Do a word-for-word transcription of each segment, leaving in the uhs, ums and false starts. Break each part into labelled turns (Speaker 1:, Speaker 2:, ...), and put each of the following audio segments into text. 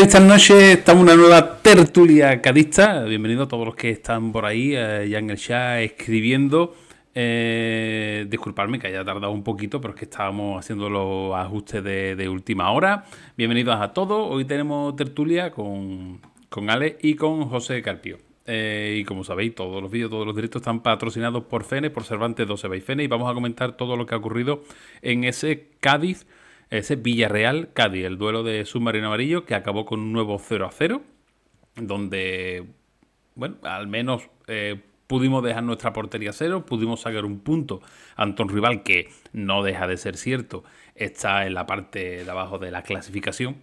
Speaker 1: esta noche estamos en una nueva tertulia cadista. Bienvenidos a todos los que están por ahí, eh, ya en el chat escribiendo. Eh, disculpadme que haya tardado un poquito, pero es que estábamos haciendo los ajustes de, de última hora. Bienvenidos a todos. Hoy tenemos tertulia con, con Ale y con José Carpio. Eh, y como sabéis, todos los vídeos, todos los directos están patrocinados por Fene, por Cervantes doce by Fene, y vamos a comentar todo lo que ha ocurrido en ese Cádiz, ese Villarreal Cádiz, el duelo de submarino amarillo que acabó con un nuevo cero a cero, donde, bueno, al menos eh, pudimos dejar nuestra portería a cero, pudimos sacar un punto ante un rival que no deja de ser cierto, está en la parte de abajo de la clasificación,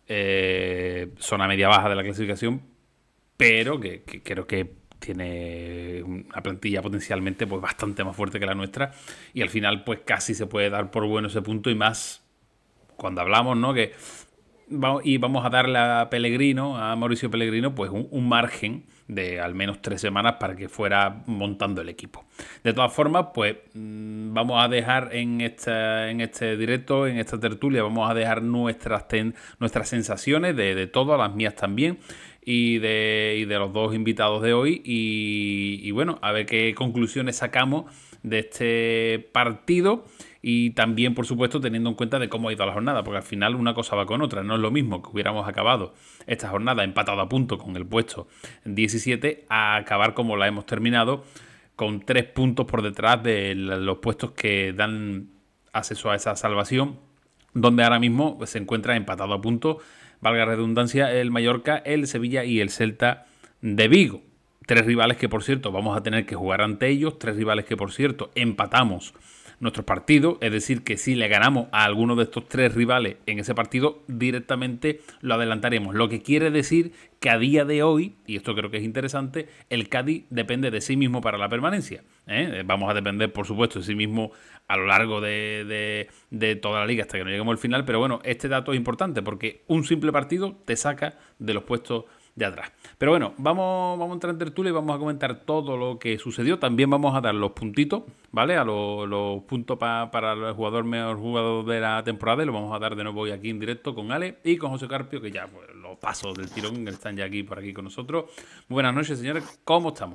Speaker 1: eh, zona media-baja de la clasificación, pero que, que creo que tiene una plantilla potencialmente pues bastante más fuerte que la nuestra, y al final pues casi se puede dar por bueno ese punto, y más cuando hablamos, ¿no? Que vamos, y vamos a darle a Pellegrino, a Mauricio Pellegrino, pues un, un margen de al menos tres semanas para que fuera montando el equipo. De todas formas, pues mmm, vamos a dejar en, esta, en este directo, en esta tertulia, vamos a dejar nuestras, ten, nuestras sensaciones de, de todas, las mías también, y de, y de los dos invitados de hoy, y, y bueno, a ver qué conclusiones sacamos de este partido. Y también, por supuesto, teniendo en cuenta de cómo ha ido la jornada, porque al final una cosa va con otra. No es lo mismo que hubiéramos acabado esta jornada empatado a punto con el puesto diecisiete a acabar como la hemos terminado, con tres puntos por detrás de los puestos que dan acceso a esa salvación, donde ahora mismo se encuentra empatado a punto, valga la redundancia, el Mallorca, el Sevilla y el Celta de Vigo. Tres rivales que, por cierto, vamos a tener que jugar ante ellos. Tres rivales que, por cierto, empatamos nuestros partidos, es decir, que si le ganamos a alguno de estos tres rivales en ese partido, directamente lo adelantaremos. Lo que quiere decir que a día de hoy, y esto creo que es interesante, el Cádiz depende de sí mismo para la permanencia. ¿eh? Vamos a depender, por supuesto, de sí mismo a lo largo de, de, de toda la liga hasta que no lleguemos al final, pero bueno, este dato es importante porque un simple partido te saca de los puestos de atrás. Pero bueno, vamos, vamos a entrar en tertulia y vamos a comentar todo lo que sucedió. También vamos a dar los puntitos, ¿vale? A los, los puntos pa, para el jugador mejor jugador de la temporada. Y lo vamos a dar de nuevo hoy aquí en directo con Ale y con José Carpio, que ya pues, los pasos del tirón, que están ya aquí por aquí con nosotros. Muy buenas noches, señores. ¿Cómo estamos?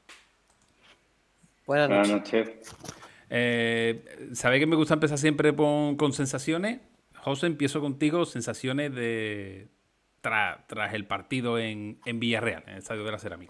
Speaker 2: Buenas noches. Buenas noches.
Speaker 1: Eh, ¿Sabéis que me gusta empezar siempre con, con sensaciones? José, empiezo contigo. Sensaciones de... Tras, tras el partido en, en Villarreal, en el Estadio de la Cerámica.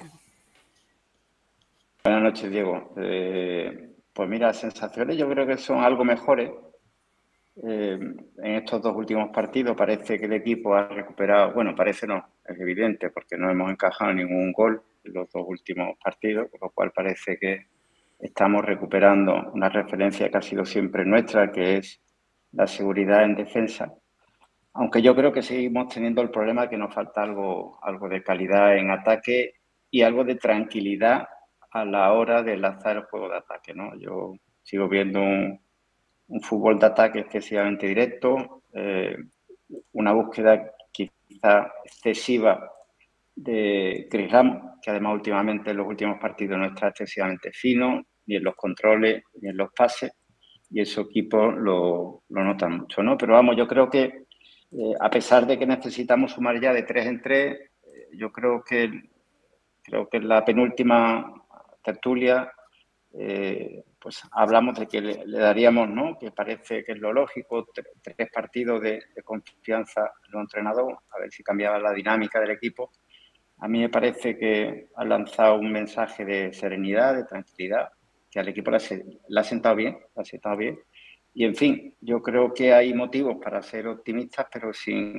Speaker 2: Buenas noches, Diego. Eh, pues mira, sensaciones yo creo que son algo mejores. Eh, en estos dos últimos partidos parece que el equipo ha recuperado, bueno, parece no, es evidente porque no hemos encajado ningún gol en los dos últimos partidos, con lo cual parece que estamos recuperando una referencia que ha sido siempre nuestra, que es la seguridad en defensa. Aunque yo creo que seguimos teniendo el problema de que nos falta algo, algo de calidad en ataque y algo de tranquilidad a la hora de lanzar el juego de ataque, ¿no? Yo sigo viendo un, un fútbol de ataque excesivamente directo, eh, una búsqueda quizá excesiva de Chris Ramos, que además últimamente en los últimos partidos no está excesivamente fino, ni en los controles, ni en los pases, y eso equipos lo, lo notan mucho, ¿no? Pero vamos, yo creo que Eh, a pesar de que necesitamos sumar ya de tres en tres, eh, yo creo que creo que en la penúltima tertulia eh, pues hablamos de que le, le daríamos, ¿no? Que parece que es lo lógico, tres partidos de, de confianza en el entrenador, a ver si cambiaba la dinámica del equipo. A mí me parece que ha lanzado un mensaje de serenidad, de tranquilidad, que al equipo le ha, le ha sentado bien, le ha sentado bien. Y, en fin, yo creo que hay motivos para ser optimistas, pero sin,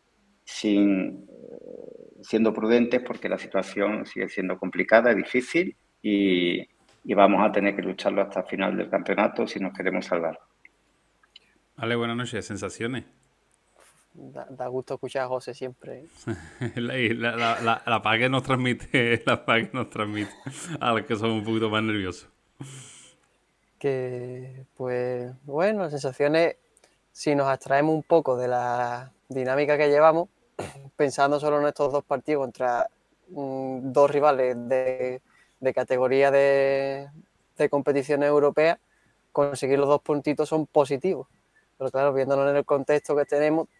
Speaker 2: sin eh, siendo prudentes porque la situación sigue siendo complicada, es difícil y, y vamos a tener que lucharlo hasta el final del campeonato si nos queremos salvar.
Speaker 1: Vale, buenas noches. ¿Sensaciones?
Speaker 3: Da, da gusto escuchar a José siempre.
Speaker 1: la, la, la, la, la paz que nos transmite, la paz que nos transmite a los que somos un poquito más nerviosos.
Speaker 3: Que, pues, bueno, sensaciones, si nos abstraemos un poco de la dinámica que llevamos, pensando solo en estos dos partidos contra mmm, dos rivales de, de categoría de, de competiciones europeas, conseguir los dos puntitos son positivos. Pero claro, viéndonos en el contexto que tenemos,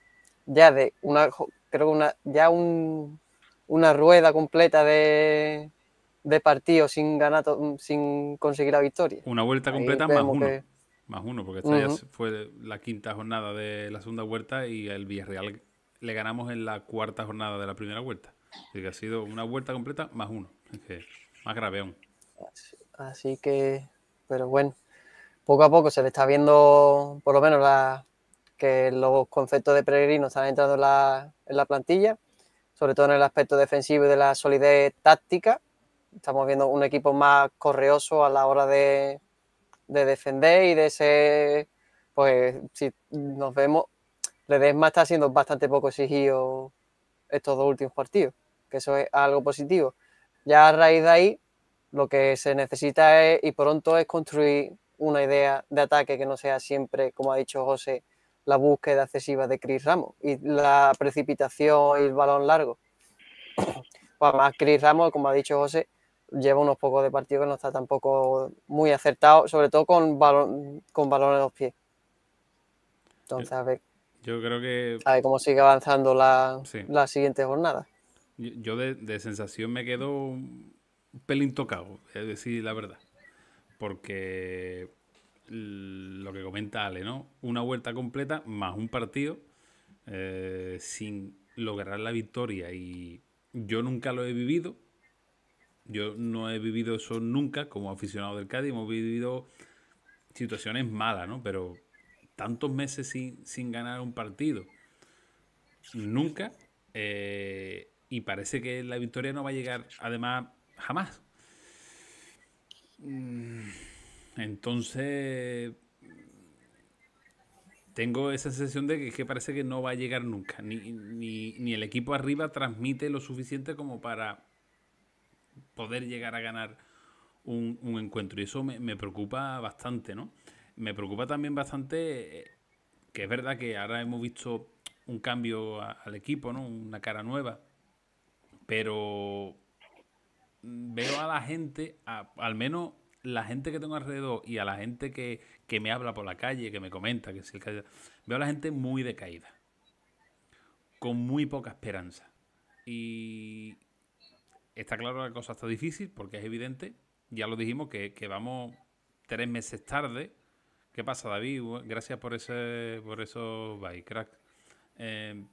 Speaker 3: ya de una, creo que una, ya un, una rueda completa de, de partidos sin ganar, sin conseguir la victoria.
Speaker 1: Una vuelta
Speaker 3: Ahí
Speaker 1: completa más
Speaker 3: vemos
Speaker 1: uno.
Speaker 3: que...
Speaker 1: Más uno, porque esta ya
Speaker 3: Uh-huh.
Speaker 1: fue la quinta jornada de la segunda vuelta y el Villarreal le ganamos en la cuarta jornada de la primera vuelta. Así que ha sido una vuelta completa más uno. Es que más grave aún.
Speaker 3: Así, así que, pero bueno, poco a poco se le está viendo, por lo menos, la, que los conceptos de Pellegrino están entrando en la, en la plantilla, sobre todo en el aspecto defensivo y de la solidez táctica. Estamos viendo un equipo más correoso a la hora de, de defender y de ser, pues, si nos vemos, Ledesma está siendo bastante poco exigido estos dos últimos partidos, que eso es algo positivo. Ya a raíz de ahí, lo que se necesita es, y pronto, es construir una idea de ataque que no sea siempre, como ha dicho José, la búsqueda excesiva de Chris Ramos y la precipitación y el balón largo. Pues más Chris Ramos, como ha dicho José, lleva unos pocos de partidos que no está tampoco muy acertado, sobre todo con balón, con balón en los pies. Entonces,
Speaker 1: Yo,
Speaker 3: a ver,
Speaker 1: yo creo que...
Speaker 3: a ver cómo sigue avanzando la,
Speaker 1: Sí.
Speaker 3: la siguiente jornada.
Speaker 1: Yo de, de sensación me quedo un pelín tocado, es decir, la verdad. Porque lo que comenta Ale, ¿no? Una vuelta completa más un partido eh, sin lograr la victoria. Y yo nunca lo he vivido. Yo no he vivido eso nunca como aficionado del Cádiz. Hemos vivido situaciones malas, ¿no? Pero tantos meses sin, sin ganar un partido. Nunca. Eh, y parece que la victoria no va a llegar, además, jamás. Entonces, tengo esa sensación de que, que parece que no va a llegar nunca. Ni, ni, ni el equipo arriba transmite lo suficiente como para poder llegar a ganar un, un encuentro. Y eso me, me preocupa bastante, ¿no? Me preocupa también bastante eh, que es verdad que ahora hemos visto un cambio a, al equipo, ¿no? Una cara nueva. Pero veo a la gente, a, al menos la gente que tengo alrededor y a la gente que, que me habla por la calle, que me comenta, que si el calle, veo a la gente muy decaída, con muy poca esperanza. Y está claro que la cosa está difícil porque es evidente, ya lo dijimos, que, que vamos tres meses tarde. ¿Qué pasa, David? Gracias por ese por eso, bye, crack. Eh,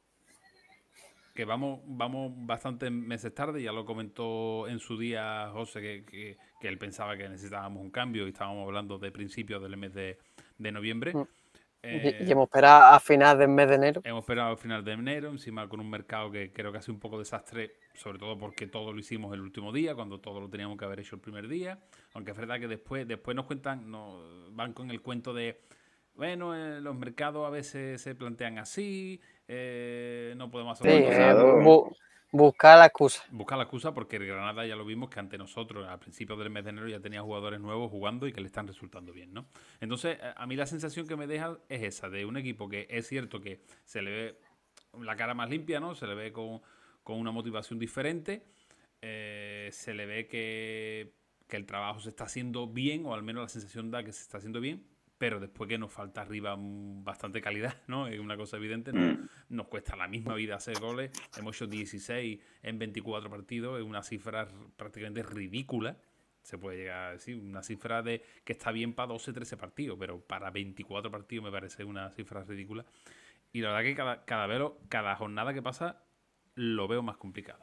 Speaker 1: que vamos, vamos bastantes meses tarde, ya lo comentó en su día José, que, que, que él pensaba que necesitábamos un cambio y estábamos hablando de principios del mes de, de noviembre.
Speaker 3: Y, y
Speaker 1: Eh,
Speaker 3: hemos esperado a final del mes de enero.
Speaker 1: hemos esperado al final de enero, encima con un mercado que creo que ha sido un poco desastre, sobre todo porque todo lo hicimos el último día, cuando todo lo teníamos que haber hecho el primer día. Aunque es verdad que después, después nos cuentan, nos van con el cuento de, bueno, eh, los mercados a veces se plantean así, eh, no podemos hacer
Speaker 3: Sí,
Speaker 1: otra cosa.
Speaker 3: eh, bu buscar la excusa.
Speaker 1: Buscar la excusa porque el Granada ya lo vimos que ante nosotros a principios del mes de enero ya tenía jugadores nuevos jugando y que le están resultando bien, ¿no? Entonces, a mí la sensación que me deja es esa, de un equipo que es cierto que se le ve la cara más limpia, ¿no? Se le ve con, con una motivación diferente, eh, se le ve que, que el trabajo se está haciendo bien, o al menos la sensación da que se está haciendo bien, pero después que nos falta arriba bastante calidad, ¿no? Es una cosa evidente, ¿no?
Speaker 2: Mm.
Speaker 1: Nos cuesta la misma vida hacer goles, hemos hecho dieciséis en veinticuatro partidos, es una cifra prácticamente ridícula, se puede llegar a decir, una cifra de que está bien para doce, trece partidos, pero para veinticuatro partidos me parece una cifra ridícula. Y la verdad que cada, cada, vez, cada jornada que pasa lo veo más complicado.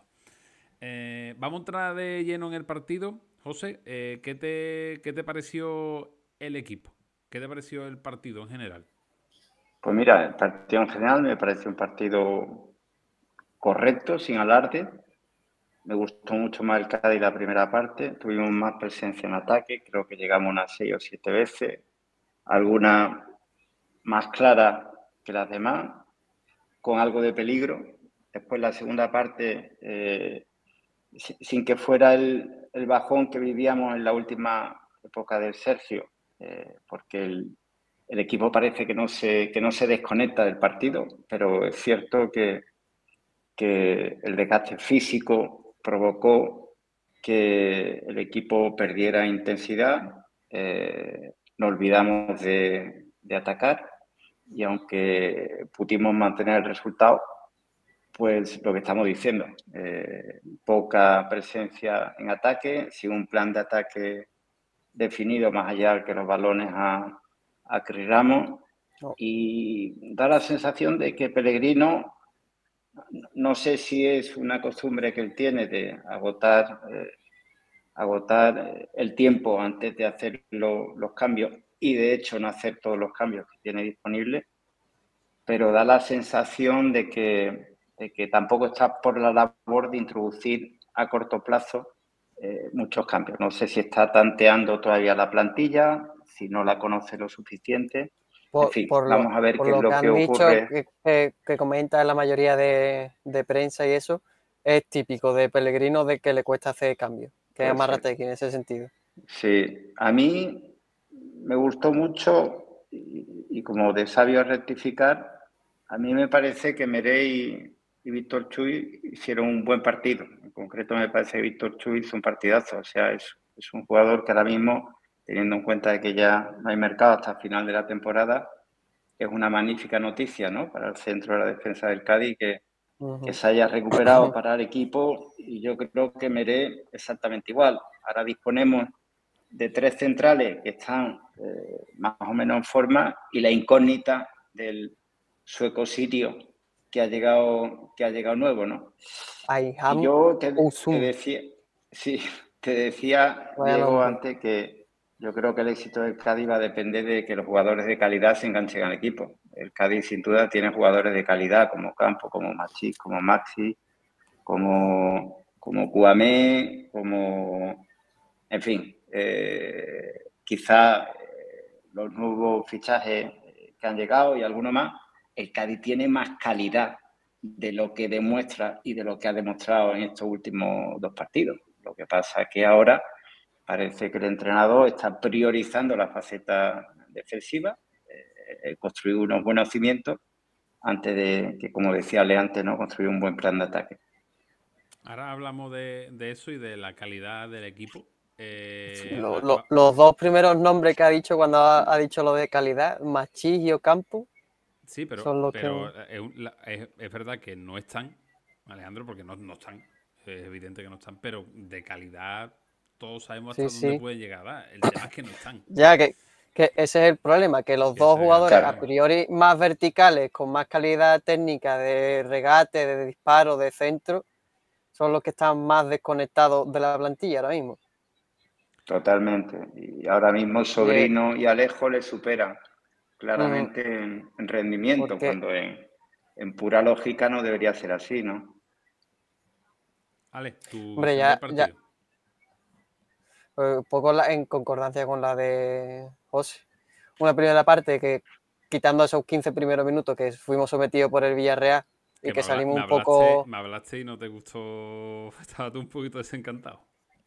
Speaker 1: Eh, vamos a entrar de lleno en el partido. José, eh, ¿qué, te, ¿qué te pareció el equipo? ¿Qué te pareció el partido en general?
Speaker 2: Pues mira, el partido en general me pareció un partido correcto, sin alarde. Me gustó mucho más el Cádiz la primera parte. Tuvimos más presencia en ataque. Creo que llegamos unas seis o siete veces. Algunas más claras que las demás, con algo de peligro. Después la segunda parte, eh, sin que fuera el, el bajón que vivíamos en la última época del Sergio, eh, porque el, el equipo parece que no, se, que no se desconecta del partido, pero es cierto que, que el desgaste físico provocó que el equipo perdiera intensidad, eh, nos olvidamos de, de atacar y aunque pudimos mantener el resultado, pues lo que estamos diciendo, eh, poca presencia en ataque, sin un plan de ataque definido más allá que los balones a, a Cris Ramos,
Speaker 3: No.
Speaker 2: y da la sensación de que Pellegrino, no sé si es una costumbre que él tiene de agotar, eh, agotar el tiempo antes de hacer lo, los cambios, y de hecho no hacer todos los cambios que tiene disponibles, pero da la sensación de que, de que tampoco está por la labor de introducir a corto plazo eh, muchos cambios. No sé si está tanteando todavía la plantilla, si no la conoce lo suficiente.
Speaker 3: Por,
Speaker 2: En fin,
Speaker 3: por
Speaker 2: vamos
Speaker 3: lo,
Speaker 2: a ver
Speaker 3: por
Speaker 2: qué es
Speaker 3: lo
Speaker 2: lo
Speaker 3: que
Speaker 2: que
Speaker 3: han dicho,
Speaker 2: ocurre.
Speaker 3: que, que, que comenta la mayoría de, de prensa y eso, es típico de Pellegrino de que le cuesta hacer cambios, que es
Speaker 2: Pues sí.
Speaker 3: Amarrategui en ese sentido.
Speaker 2: Sí, a mí me gustó mucho y, y como de sabio rectificar, a mí me parece que Merey y Víctor Chuy hicieron un buen partido. En concreto me parece que Víctor Chuy hizo un partidazo. O sea, es, es un jugador que ahora mismo, teniendo en cuenta de que ya no hay mercado hasta el final de la temporada, es una magnífica noticia, ¿no? Para el centro de la defensa del Cádiz que, uh-huh. que se haya recuperado para el equipo, y yo creo que Merey exactamente igual. Ahora disponemos de tres centrales que están eh, más o menos en forma, y la incógnita del sueco Sirio que ha llegado, que ha llegado nuevo, ¿no? Y yo te, te decía, sí, te decía, bueno, Diego, antes que yo creo que el éxito del Cádiz va a depender de que los jugadores de calidad se enganchen al equipo. El Cádiz sin duda tiene jugadores de calidad como Campo, como Machís, como Maxi, como, como Kouamé, como... En fin, eh, quizá eh, los nuevos fichajes que han llegado y alguno más, el Cádiz tiene más calidad de lo que demuestra y de lo que ha demostrado en estos últimos dos partidos. Lo que pasa es que ahora parece que el entrenador está priorizando la faceta defensiva, eh, construir unos buenos cimientos antes de que, como decía Ale antes, ¿no? construir un buen plan de ataque.
Speaker 1: Ahora hablamos de, de eso y de la calidad del equipo. Eh,
Speaker 3: lo, lo, los dos primeros nombres que ha dicho cuando ha, ha dicho lo de calidad, Machís y Ocampo.
Speaker 1: Sí, pero,
Speaker 3: son los
Speaker 1: pero
Speaker 3: que...
Speaker 1: es, es, es verdad que no están, Alejandro, porque no, no están. Es evidente que no están, pero de calidad todos sabemos hasta sí, dónde sí. pueden llegar. El tema es que no están.
Speaker 3: Ya, que, que ese es el problema, que los que dos jugadores a priori más verticales, con más calidad técnica de regate, de disparo, de centro, son los que están más desconectados de la plantilla ahora mismo.
Speaker 2: Totalmente. Y ahora mismo Sobrino y, y Alejo le superan claramente mm, en, en rendimiento, porque... cuando en, en pura lógica no debería ser así, ¿no?
Speaker 1: Ale, tu
Speaker 3: Hombre,
Speaker 1: visión
Speaker 3: ya,
Speaker 1: del partido.
Speaker 3: Ya. Un poco la, en concordancia con la de José. Una primera parte que, quitando esos quince primeros minutos que fuimos sometidos por el Villarreal y que, que salimos
Speaker 1: me
Speaker 3: un poco...
Speaker 1: Me hablaste y no te gustó, estabas tú un poquito desencantado.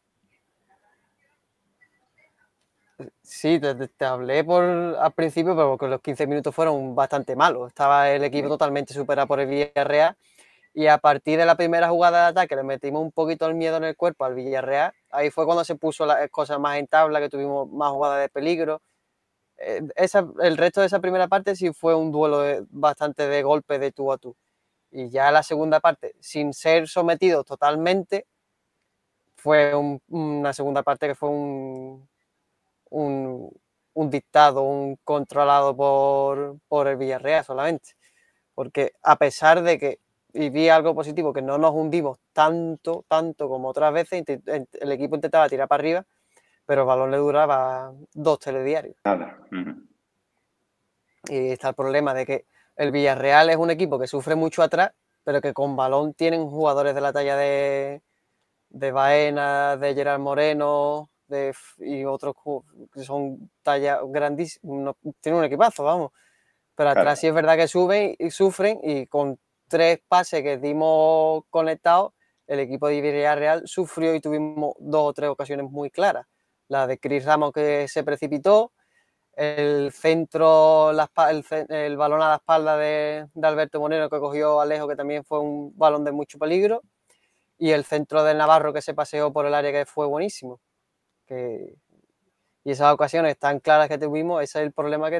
Speaker 3: Sí, te, te hablé por, al principio, pero porque los quince minutos fueron bastante malos. Estaba el equipo totalmente superado por el Villarreal, y a partir de la primera jugada de ataque le metimos un poquito el miedo en el cuerpo al Villarreal. Ahí fue cuando se puso las cosas más en tabla, que tuvimos más jugadas de peligro. Eh, esa, el resto de esa primera parte sí fue un duelo de, bastante de golpe de tú a tú. Y ya la segunda parte, sin ser sometidos totalmente, fue un, una segunda parte que fue un, un, un dictado, un controlado por, por el Villarreal solamente. Porque a pesar de que, y vi algo positivo, que no nos hundimos tanto, tanto como otras veces, el equipo intentaba tirar para arriba, pero el balón le duraba dos telediarios.
Speaker 2: Nada. Uh-huh.
Speaker 3: Y está el problema de que el Villarreal es un equipo que sufre mucho atrás, pero que con balón tienen jugadores de la talla de, de Baena, de Gerard Moreno, de, y otros que son tallas grandísimas, tienen un equipazo, vamos. Pero atrás claro. Sí es verdad que suben y sufren, y con tres pases que dimos conectados, el equipo de Villarreal sufrió y tuvimos dos o tres ocasiones muy claras. La de Cris Ramos, que se precipitó, el centro, la, el, el balón a la espalda de, de Alberto Moreno que cogió Alejo, que también fue un balón de mucho peligro, y el centro del Navarro que se paseó por el área, que fue buenísimo. Que, y esas ocasiones tan claras que tuvimos, ese es el problema, que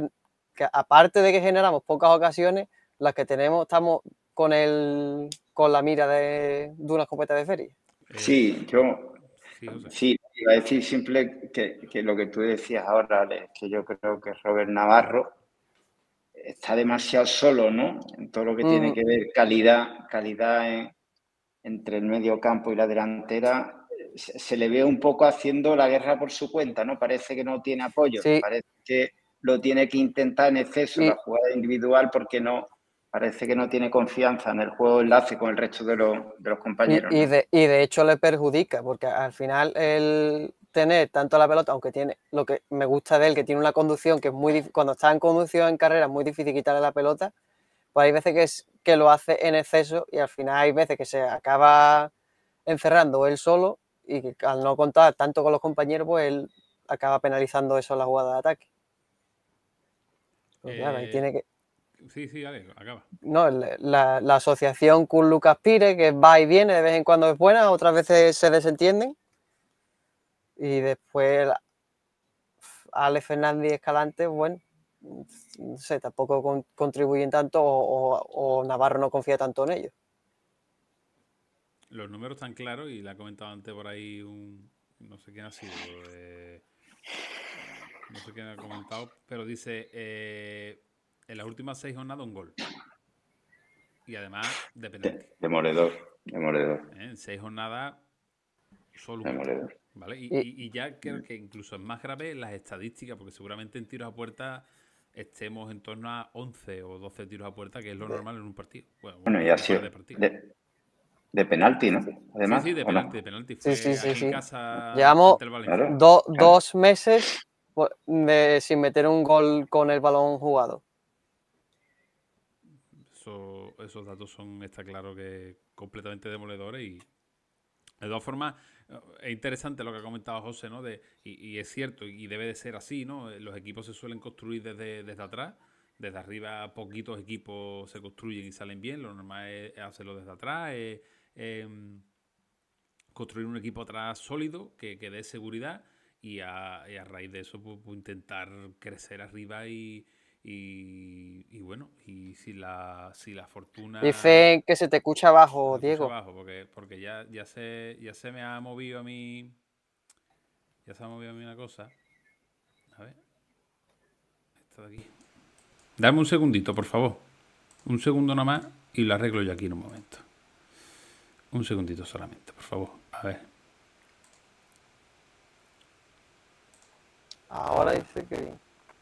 Speaker 3: que aparte de que generamos pocas ocasiones, las que tenemos estamos con el con la mira de, de una escopeta de feria.
Speaker 2: Sí, yo
Speaker 1: Sí, José.
Speaker 2: sí, iba a decir simple que, que lo que tú decías ahora, Alex, que yo creo que Robert Navarro está demasiado solo, ¿no? En todo lo que tiene
Speaker 3: Mm.
Speaker 2: que ver calidad, calidad en- entre el medio campo y la delantera, se, se le ve un poco haciendo la guerra por su cuenta, ¿no? Parece que no tiene apoyo,
Speaker 3: Sí.
Speaker 2: parece que lo tiene que intentar en exceso
Speaker 3: Y-
Speaker 2: la jugada individual porque no, parece que no tiene confianza en el juego enlace con el resto de los, de los
Speaker 3: Y,
Speaker 2: compañeros,
Speaker 3: y
Speaker 2: ¿no?
Speaker 3: de, y de hecho le perjudica, porque al final el tener tanto la pelota, aunque tiene lo que me gusta de él, que tiene una conducción que es muy dif- cuando está en conducción en carrera es muy difícil quitarle la pelota, pues hay veces que, es, que lo hace en exceso y al final hay veces que se acaba encerrando él solo y que al no contar tanto con los compañeros, pues él acaba penalizando eso en la jugada de ataque. Pues claro, ahí
Speaker 1: Eh,
Speaker 3: tiene que...
Speaker 1: Sí, sí, dale, acaba.
Speaker 3: No, la, la- la asociación con Lucas Pire, que va y viene, de vez en cuando es buena, otras veces se desentienden. Y después la- Alex Fernández y Escalante, bueno, no sé, tampoco con- contribuyen tanto o, o- o Navarro no confía tanto en ellos.
Speaker 1: Los números están claros y le ha comentado antes por ahí un... No sé quién ha sido. eh, no sé quién ha comentado, pero dice... eh, en las últimas seis jornadas un gol. Y además de penalti.
Speaker 2: Demoledor, demoledor,
Speaker 1: ¿eh? En seis jornadas solo un gol.
Speaker 2: demoledor.
Speaker 1: ¿Vale? Y,
Speaker 3: Y-
Speaker 1: y- y ya creo que incluso es más grave las estadísticas, porque seguramente en tiros a puerta estemos en torno a once o doce tiros a puerta, que es lo normal en un partido. Bueno,
Speaker 2: Bueno, y
Speaker 1: en
Speaker 2: ha
Speaker 1: un par
Speaker 2: sido
Speaker 1: de partidos.
Speaker 2: de, de penalti, ¿no?
Speaker 1: Sí,
Speaker 2: Además,
Speaker 1: sí, de
Speaker 2: ¿o
Speaker 1: penalti,
Speaker 2: no?
Speaker 1: de penalti.
Speaker 3: Sí,
Speaker 1: Fue
Speaker 3: sí, sí,
Speaker 1: aquí en
Speaker 3: sí.
Speaker 1: casa
Speaker 3: Llevamos
Speaker 1: ante el Valencia.
Speaker 2: Claro.
Speaker 3: do-
Speaker 2: Claro.
Speaker 3: dos meses pues, de- sin meter un gol con el balón jugado.
Speaker 1: Eso, esos datos son, está claro que completamente demoledores y de todas formas es interesante lo que ha comentado José, ¿no? De, y, y es cierto y debe de ser así, ¿no? Los equipos se suelen construir desde, desde atrás, desde arriba poquitos equipos se construyen y salen bien, lo normal es, es hacerlo desde atrás, es, es, construir un equipo atrás sólido que, que dé seguridad y a, y a raíz de eso pues, pues intentar crecer arriba y, y, y bueno, y si la, si la fortuna...
Speaker 3: Dice que se te escucha abajo,
Speaker 1: se escucha
Speaker 3: Diego.
Speaker 1: abajo, porque, porque ya, ya, se, ya se me ha movido a mí... Ya se me ha movido a mí una cosa. A ver. Esto de aquí. Dame un segundito, por favor. Un segundo nomás y lo arreglo yo aquí en un momento. Un segundito solamente, por favor. A ver.
Speaker 3: Ahora dice que...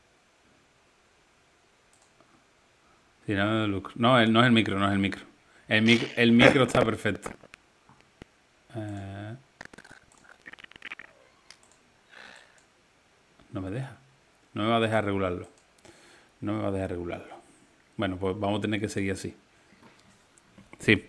Speaker 1: Sí, no, Lux. No, el- no es el micro, no es el micro. El micro, el micro está perfecto. Eh, no me deja. No me va a dejar regularlo. No me va a dejar regularlo. Bueno, pues vamos a tener que seguir así. Sí.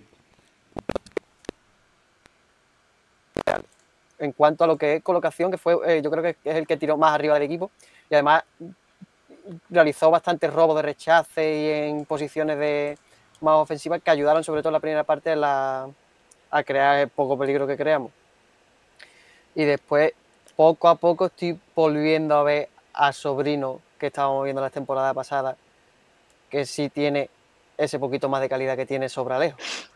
Speaker 3: En cuanto a lo que es colocación, que fue, eh, yo creo que es el que tiró más arriba del equipo y además realizó bastantes robos de rechace y en posiciones de más ofensivas que ayudaron sobre todo en la primera parte a, la, a crear el poco peligro que creamos. Y después, poco a poco, estoy volviendo a ver a Sobrino, que estábamos viendo la temporada pasada, que sí tiene ese poquito más de calidad que tiene Sobralejo.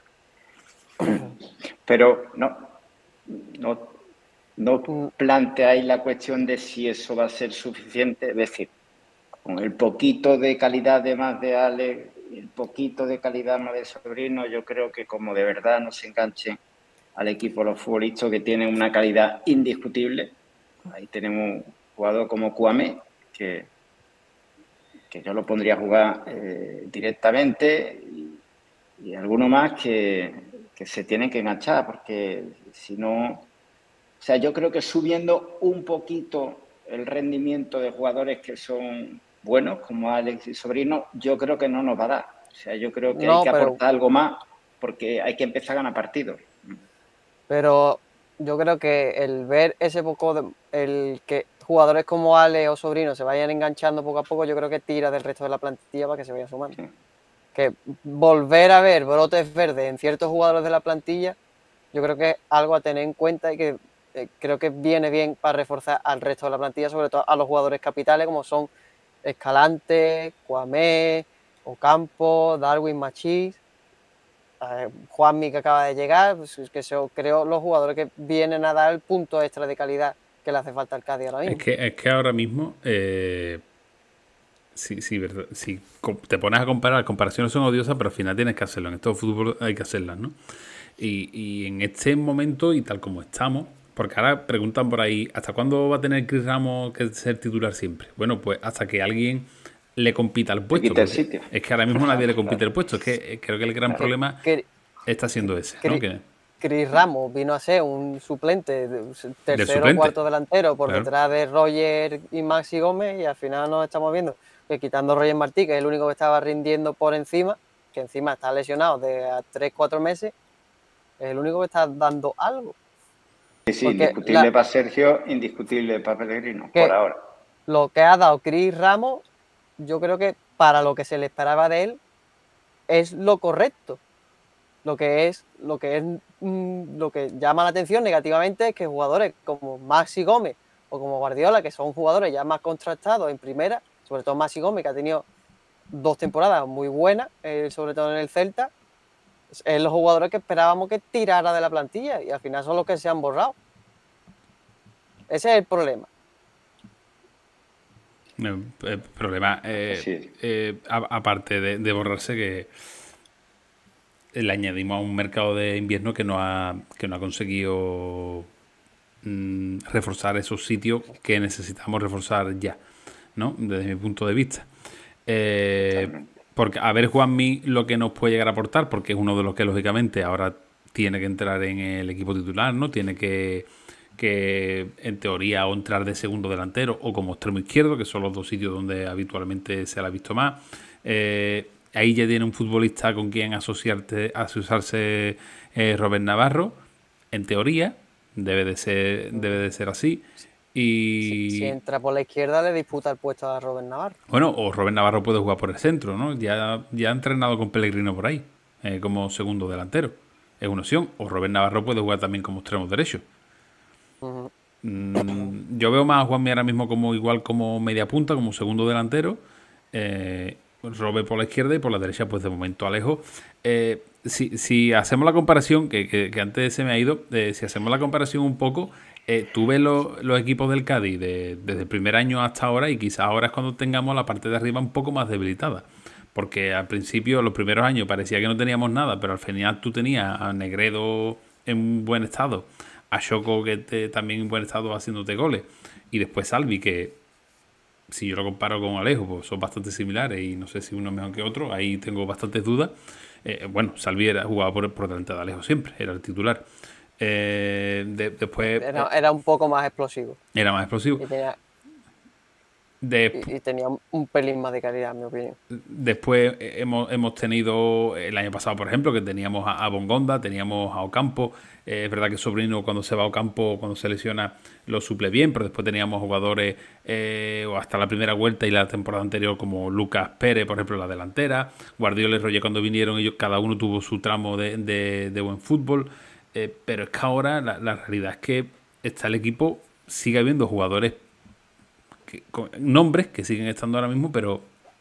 Speaker 2: Pero no, no, no planteáis la cuestión de si eso va a ser suficiente. Es decir, con el poquito de calidad de más de Alex y el poquito de calidad más de Sobrino, yo creo que como de verdad no se enganchen al equipo los futbolistas que tienen una calidad indiscutible. Ahí tenemos un jugador como Kwame, que, que yo lo pondría a jugar eh, directamente, y, y alguno más que, que se tienen que enganchar, porque si no... O sea, yo creo que subiendo un poquito el rendimiento de jugadores que son buenos, como Alex y Sobrino, yo creo que no nos va a dar. O sea, yo creo que
Speaker 3: No,
Speaker 2: hay que
Speaker 3: pero-
Speaker 2: aportar algo más, porque hay que empezar a ganar partidos.
Speaker 3: Pero yo creo que el ver ese poco, de- el que jugadores como Ale o Sobrino se vayan enganchando poco a poco, yo creo que tira del resto de la plantilla para que se vaya sumando.
Speaker 2: Sí.
Speaker 3: Que volver a ver brotes verdes en ciertos jugadores de la plantilla, yo creo que es algo a tener en cuenta y que eh, creo que viene bien para reforzar al resto de la plantilla, sobre todo a los jugadores capitales como son Escalante, Cuamé, Ocampo, Darwin Machís, eh, Juanmi que acaba de llegar, pues, que son, creo, los jugadores que vienen a dar el punto extra de calidad que le hace falta al Cádiz ahora mismo.
Speaker 1: Es que, es que ahora mismo, eh, sí, sí, verdad, si te pones a comparar, comparaciones son odiosas, pero al final tienes que hacerlo. En esto de fútbol hay que hacerlas, ¿no? Y, y en este momento, y tal como estamos, porque ahora preguntan por ahí, ¿hasta cuándo va a tener Chris Ramos que ser titular siempre? Bueno, pues hasta que alguien le compita el puesto.
Speaker 2: quita el sitio.
Speaker 1: Es que ahora mismo nadie le compite el puesto. Es que creo que el gran problema
Speaker 3: Que-
Speaker 1: está siendo ese,
Speaker 3: que-
Speaker 1: ¿no? Que,
Speaker 3: Chris Ramos vino a ser un suplente, de- tercero o
Speaker 1: suplente.
Speaker 3: cuarto delantero por
Speaker 1: Claro.
Speaker 3: detrás de Roger y Maxi Gómez, y al final nos estamos viendo que quitando a Roger Martí, que es el único que estaba rindiendo por encima, que encima está lesionado de a tres cuatro meses, es el único que está dando algo.
Speaker 2: Sí, sí,
Speaker 3: Porque
Speaker 2: indiscutible
Speaker 3: la-
Speaker 2: para Sergio, indiscutible para Pellegrino,
Speaker 3: que-
Speaker 2: por ahora.
Speaker 3: Lo que ha dado Chris Ramos, yo creo que para lo que se le esperaba de él, es lo correcto. Lo que es, lo que es, mm, lo que llama la atención negativamente es que jugadores como Maxi Gómez o como Guardiola, que son jugadores ya más contrastados en primera, sobre todo Maxi Gómez, que ha tenido dos temporadas muy buenas, eh, sobre todo en el Celta, es los jugadores que esperábamos que tirara de la plantilla y al final son los que se han borrado. Ese es el problema.
Speaker 1: No, el problema, eh,
Speaker 2: Sí.
Speaker 1: eh, a- aparte de, de borrarse, que le añadimos a un mercado de invierno que no ha, que no ha conseguido mm, reforzar esos sitios que necesitamos reforzar ya, ¿no? Desde mi punto de vista. Eh, porque a ver Juanmi lo que nos puede llegar a aportar, porque es uno de los que lógicamente ahora tiene que entrar en el equipo titular, ¿no? Tiene que, que en teoría o entrar de segundo delantero o como extremo izquierdo, que son los dos sitios donde habitualmente se le ha visto más. Eh, ahí ya tiene un futbolista con quien asociarte, asociarse eh, Robert Navarro, en teoría, debe de ser, debe de ser así. Y
Speaker 3: Si, si entra por la izquierda, le disputa el puesto a Robert Navarro.
Speaker 1: bueno, o Robert Navarro puede jugar por el centro, ¿no? Ya, ya ha entrenado con Pellegrino por ahí, eh, como segundo delantero. Es una opción. O Robert Navarro puede jugar también como extremo derecho.
Speaker 3: Uh-huh.
Speaker 1: Mm, yo veo más a Juanmi ahora mismo como igual como media punta, como segundo delantero. Eh, Robert por la izquierda y por la derecha, pues de momento Alejo. Eh, si, si hacemos la comparación, que, que, que antes se me ha ido, eh, si hacemos la comparación un poco, eh, tú ves lo, los equipos del Cádiz de, desde el primer año hasta ahora y quizás ahora es cuando tengamos la parte de arriba un poco más debilitada. Porque al principio, los primeros años, parecía que no teníamos nada, pero al final tú tenías a Negredo en buen estado, a Choco que te, también en buen estado haciéndote goles, y después Salvi, que si yo lo comparo con Alejo, pues son bastante similares y no sé si uno es mejor que otro, ahí tengo bastantes dudas. Eh, bueno, Salvi era, jugaba por, por delante de Alejo siempre, era el titular. Eh, de, después
Speaker 3: Era, era un poco más explosivo.
Speaker 1: Era más explosivo.
Speaker 3: Y tenía,
Speaker 1: De,
Speaker 3: y, y tenía un pelín más de calidad, en mi opinión.
Speaker 1: Después hemos, hemos tenido el año pasado, por ejemplo, que teníamos a, a Bongonda, teníamos a Ocampo. Eh, es verdad que Sobrino, cuando se va a Ocampo, cuando se lesiona, lo suple bien, pero después teníamos jugadores eh, o hasta la primera vuelta y la temporada anterior, como Lucas Pérez, por ejemplo, en la delantera. Guardiola y Roger, cuando vinieron, ellos cada uno tuvo su tramo de, de, de buen fútbol. Eh, pero es que ahora la, la realidad es que está el equipo, sigue habiendo jugadores, que, con nombres que siguen estando ahora mismo, pero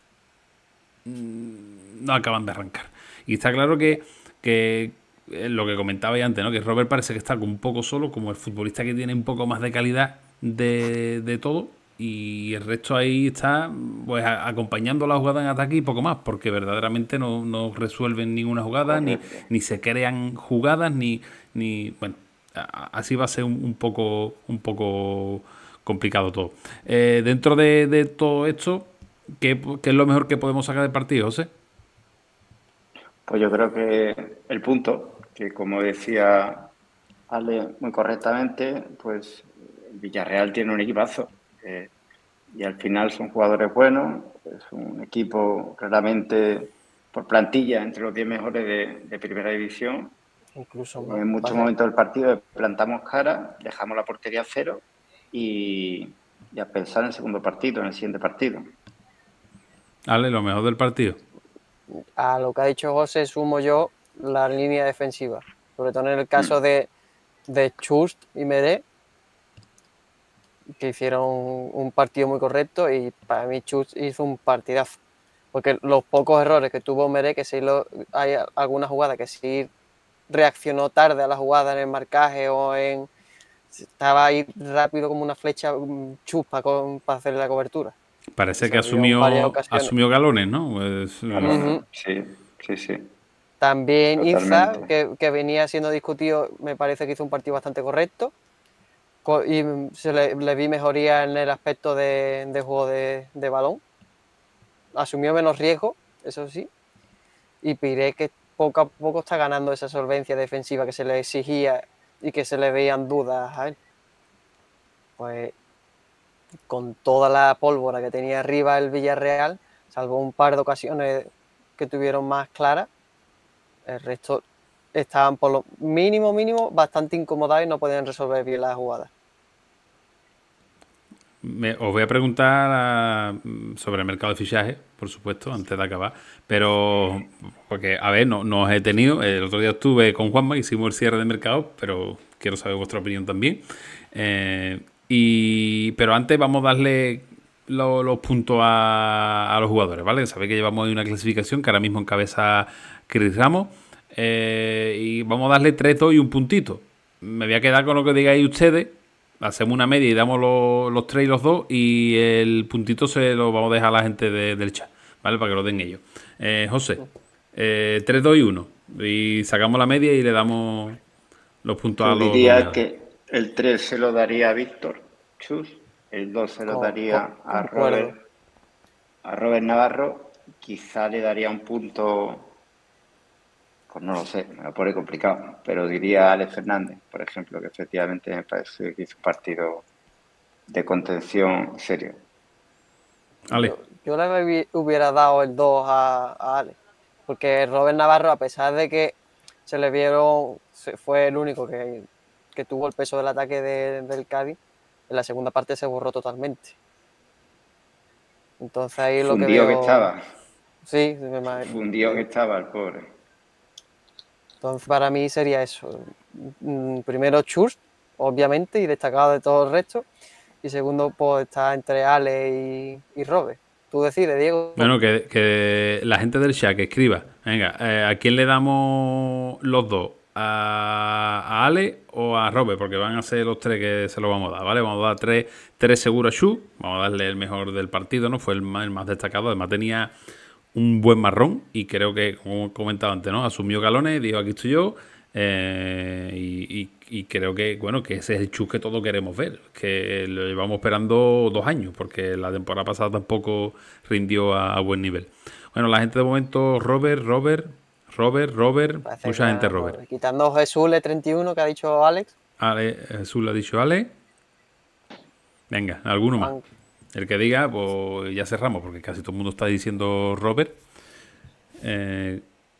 Speaker 1: no acaban de arrancar. Y está claro que, que lo que comentaba ya antes, ¿no? Que Robert parece que está un poco solo, como el futbolista que tiene un poco más de calidad de, de todo, y el resto ahí está pues a, acompañando la jugada en ataque y poco más, porque verdaderamente no, no resuelven ninguna jugada, ni, ni se crean jugadas, ni, ni bueno, a, así va a ser un, un poco un poco complicado todo. Eh, dentro de, de todo esto, ¿qué, ¿qué es lo mejor que podemos sacar del partido, José?
Speaker 2: Pues yo creo que el punto, que como decía Ale muy correctamente, pues el Villarreal tiene un equipazo. Eh, y al final son jugadores buenos, es un equipo claramente por plantilla entre los diez mejores de, de primera división.
Speaker 3: Incluso
Speaker 2: en
Speaker 3: más,
Speaker 2: muchos
Speaker 3: vale.
Speaker 2: momentos del partido plantamos cara, dejamos la portería a cero y, y a pensar en el segundo partido, en el siguiente partido.
Speaker 1: Ale, lo mejor del partido.
Speaker 3: A lo que ha dicho José sumo yo la línea defensiva, sobre todo en el caso mm. de, de Chust y Medé. que hicieron un partido muy correcto y para mí Chus hizo un partidazo. Porque los pocos errores que tuvo Meré, que sí lo, hay alguna jugada que sí reaccionó tarde a la jugada en el marcaje o en... Estaba ahí rápido como una flecha chuspa con, para hacer la cobertura.
Speaker 1: Parece que asumió, asumió galones, ¿no?
Speaker 2: Pues, galones, uh-huh. Sí, sí, sí.
Speaker 3: También Totalmente. Iza, que, que venía siendo discutido, me parece que hizo un partido bastante correcto. Y se le, le vi mejoría en el aspecto de, de juego de, de balón. Asumió menos riesgo, eso sí. Y Piré, que poco a poco está ganando esa solvencia defensiva que se le exigía y que se le veían dudas a él. Pues con toda la pólvora que tenía arriba el Villarreal, salvo un par de ocasiones que tuvieron más claras, el resto estaban por lo mínimo, mínimo, bastante incomodados y no podían resolver bien las jugadas.
Speaker 1: Me, os voy a preguntar a, sobre el mercado de fichajes, por supuesto, antes de acabar. Pero, porque, a ver, no, no os he tenido. El otro día estuve con Juanma, hicimos el cierre de mercado, pero quiero saber vuestra opinión también. Eh, y, pero antes vamos a darle lo, los puntos a, a los jugadores, ¿vale? Sabéis que llevamos ahí una clasificación que ahora mismo encabeza Chris Ramos. Eh, y vamos a darle tres, dos y un puntito. Me voy a quedar con lo que digáis ustedes. Hacemos una media y damos los, los tres y los dos y el puntito se lo vamos a dejar a la gente de, del chat, ¿vale? Para que lo den ellos. Eh, José, eh, tres, dos y uno. Y sacamos la media y le damos los puntos
Speaker 2: Yo
Speaker 1: a los
Speaker 2: diría
Speaker 1: dos.
Speaker 2: que el tres se lo daría a Víctor Chus, el dos se lo oh, daría oh, a Robert, a Robert Navarro, quizá le daría un punto... Pues no lo sé, me lo pone complicado, pero diría a Alex Fernández, por ejemplo, que efectivamente me parece que hizo un partido de contención serio.
Speaker 3: Ale. Yo, yo le hubiera dado el dos a, a Alex, porque Robert Navarro, a pesar de que se le vieron, fue el único que, que tuvo el peso del ataque de, del Cádiz, en la segunda parte se borró totalmente. Entonces ahí lo que veo...
Speaker 2: que estaba.
Speaker 3: Sí, me imagino.
Speaker 2: Fundido que estaba el pobre.
Speaker 3: Entonces, para mí sería eso. Primero, Chus, obviamente, y destacado de todo el resto. Y segundo, pues está entre Ale y, y Robert. Tú decides, Diego.
Speaker 1: Bueno, que, que la gente del chat que escriba. Venga, eh, ¿a quién le damos los dos? ¿A, a Ale o a Robert? Porque van a ser los tres que se lo vamos a dar, ¿vale? Vamos a dar tres, tres seguros a Chus. Vamos a darle el mejor del partido, ¿no? Fue el más, el más destacado. Además, tenía un buen marrón y creo que, como he comentado antes, ¿no? Asumió galones, dijo aquí estoy yo eh, y, y, y creo que, bueno, que ese es el Chus que todos queremos ver, que lo llevamos esperando dos años porque la temporada pasada tampoco rindió a, a buen nivel. Bueno, la gente de momento, Robert, Robert, Robert, Robert, Parece mucha gente Robert.
Speaker 3: Robert. Quitando Jesús el treinta y uno que ha dicho Alex.
Speaker 1: Ale, Jesús le ha dicho Ale. Venga, alguno más. El que diga, pues ya cerramos, porque casi todo el mundo está diciendo Robert. Eh,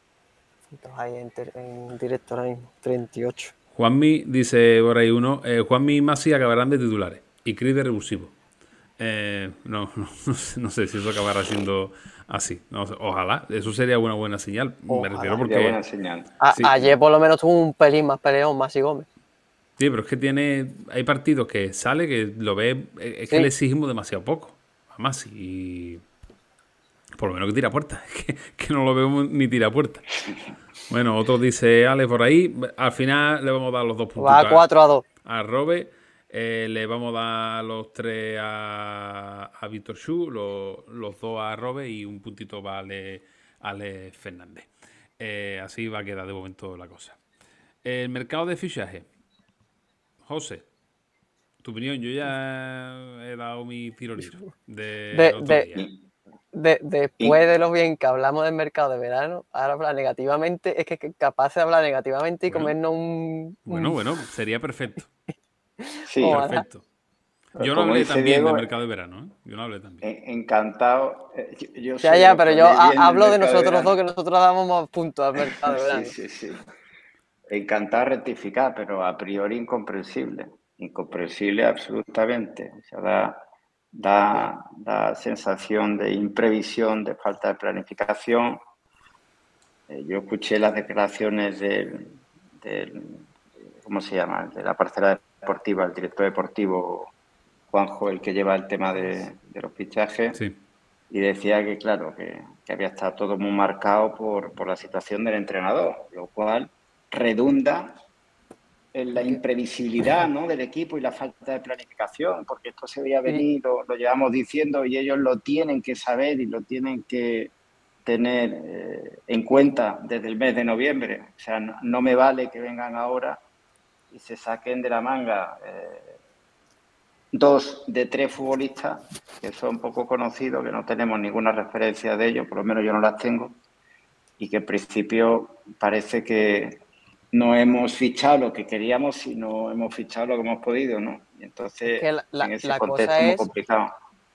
Speaker 3: ahí en, en directo ahora mismo, treinta y ocho.
Speaker 1: Juanmi dice por ahí uno, eh, Juanmi y Masi acabarán de titulares y Cris de revulsivo. Eh, no, no, no, sé, no sé si eso acabará siendo así. No, ojalá, eso sería una buena señal. Ojalá, me refiero porque...
Speaker 2: buena señal.
Speaker 3: A, sí. Ayer por lo menos tuvo un pelín más peleón, Masi Gómez.
Speaker 1: Sí, pero es que tiene, hay partidos que sale que lo ve, es que sí. Le exigimos demasiado poco a Masi y por lo menos que tira puertas, que, que no lo vemos ni tira puertas. Bueno, otro dice Ale por ahí, al final le vamos a dar los dos puntos.
Speaker 3: Va a cuatro a dos.
Speaker 1: A Robert, eh, le vamos a dar los tres a, a Víctor Chus, los, los dos a Robert y un puntito va a Ale, Ale Fernández. Eh, así va a quedar de momento la cosa. El mercado de fichaje. José, tu opinión, yo ya he dado mi tiro libre de,
Speaker 3: de, de, de, después de lo bien que hablamos del mercado de verano, ahora hablar negativamente, es que capaz de hablar negativamente y bueno, comernos un...
Speaker 1: Bueno, bueno, sería perfecto.
Speaker 2: Sí,
Speaker 1: perfecto. Yo no hablé también Diego, del mercado de verano, ¿eh? Yo no hablé también.
Speaker 2: Encantado. Yo, yo
Speaker 3: ya, ya, pero yo hablo de nosotros de dos, que nosotros damos puntos al mercado de verano.
Speaker 2: Sí, sí, sí. Encantado de rectificar, pero a priori incomprensible. Incomprensible absolutamente. O sea, da, da, da sensación de imprevisión, de falta de planificación. Eh, yo escuché las declaraciones del, del, ¿cómo se llama?, de la parcela deportiva, el director deportivo Juanjo, el que lleva el tema de, de los fichajes,
Speaker 1: Sí.
Speaker 2: y decía que, claro, que, que había estado todo muy marcado por, por la situación del entrenador, lo cual redunda en la imprevisibilidad, ¿no?, del equipo y la falta de planificación, porque esto se veía venir, lo, lo llevamos diciendo y ellos lo tienen que saber y lo tienen que tener eh, en cuenta desde el mes de noviembre. O sea, no, no me vale que vengan ahora y se saquen de la manga eh, dos de tres futbolistas que son poco conocidos, que no tenemos ninguna referencia de ellos, por lo menos yo no las tengo, y que en principio parece que no hemos fichado lo que queríamos, sino hemos fichado lo que hemos podido, ¿no? Y entonces,
Speaker 3: Es que la, la,
Speaker 2: en ese
Speaker 3: la
Speaker 2: contexto
Speaker 3: cosa
Speaker 2: muy
Speaker 3: es,
Speaker 2: complicado.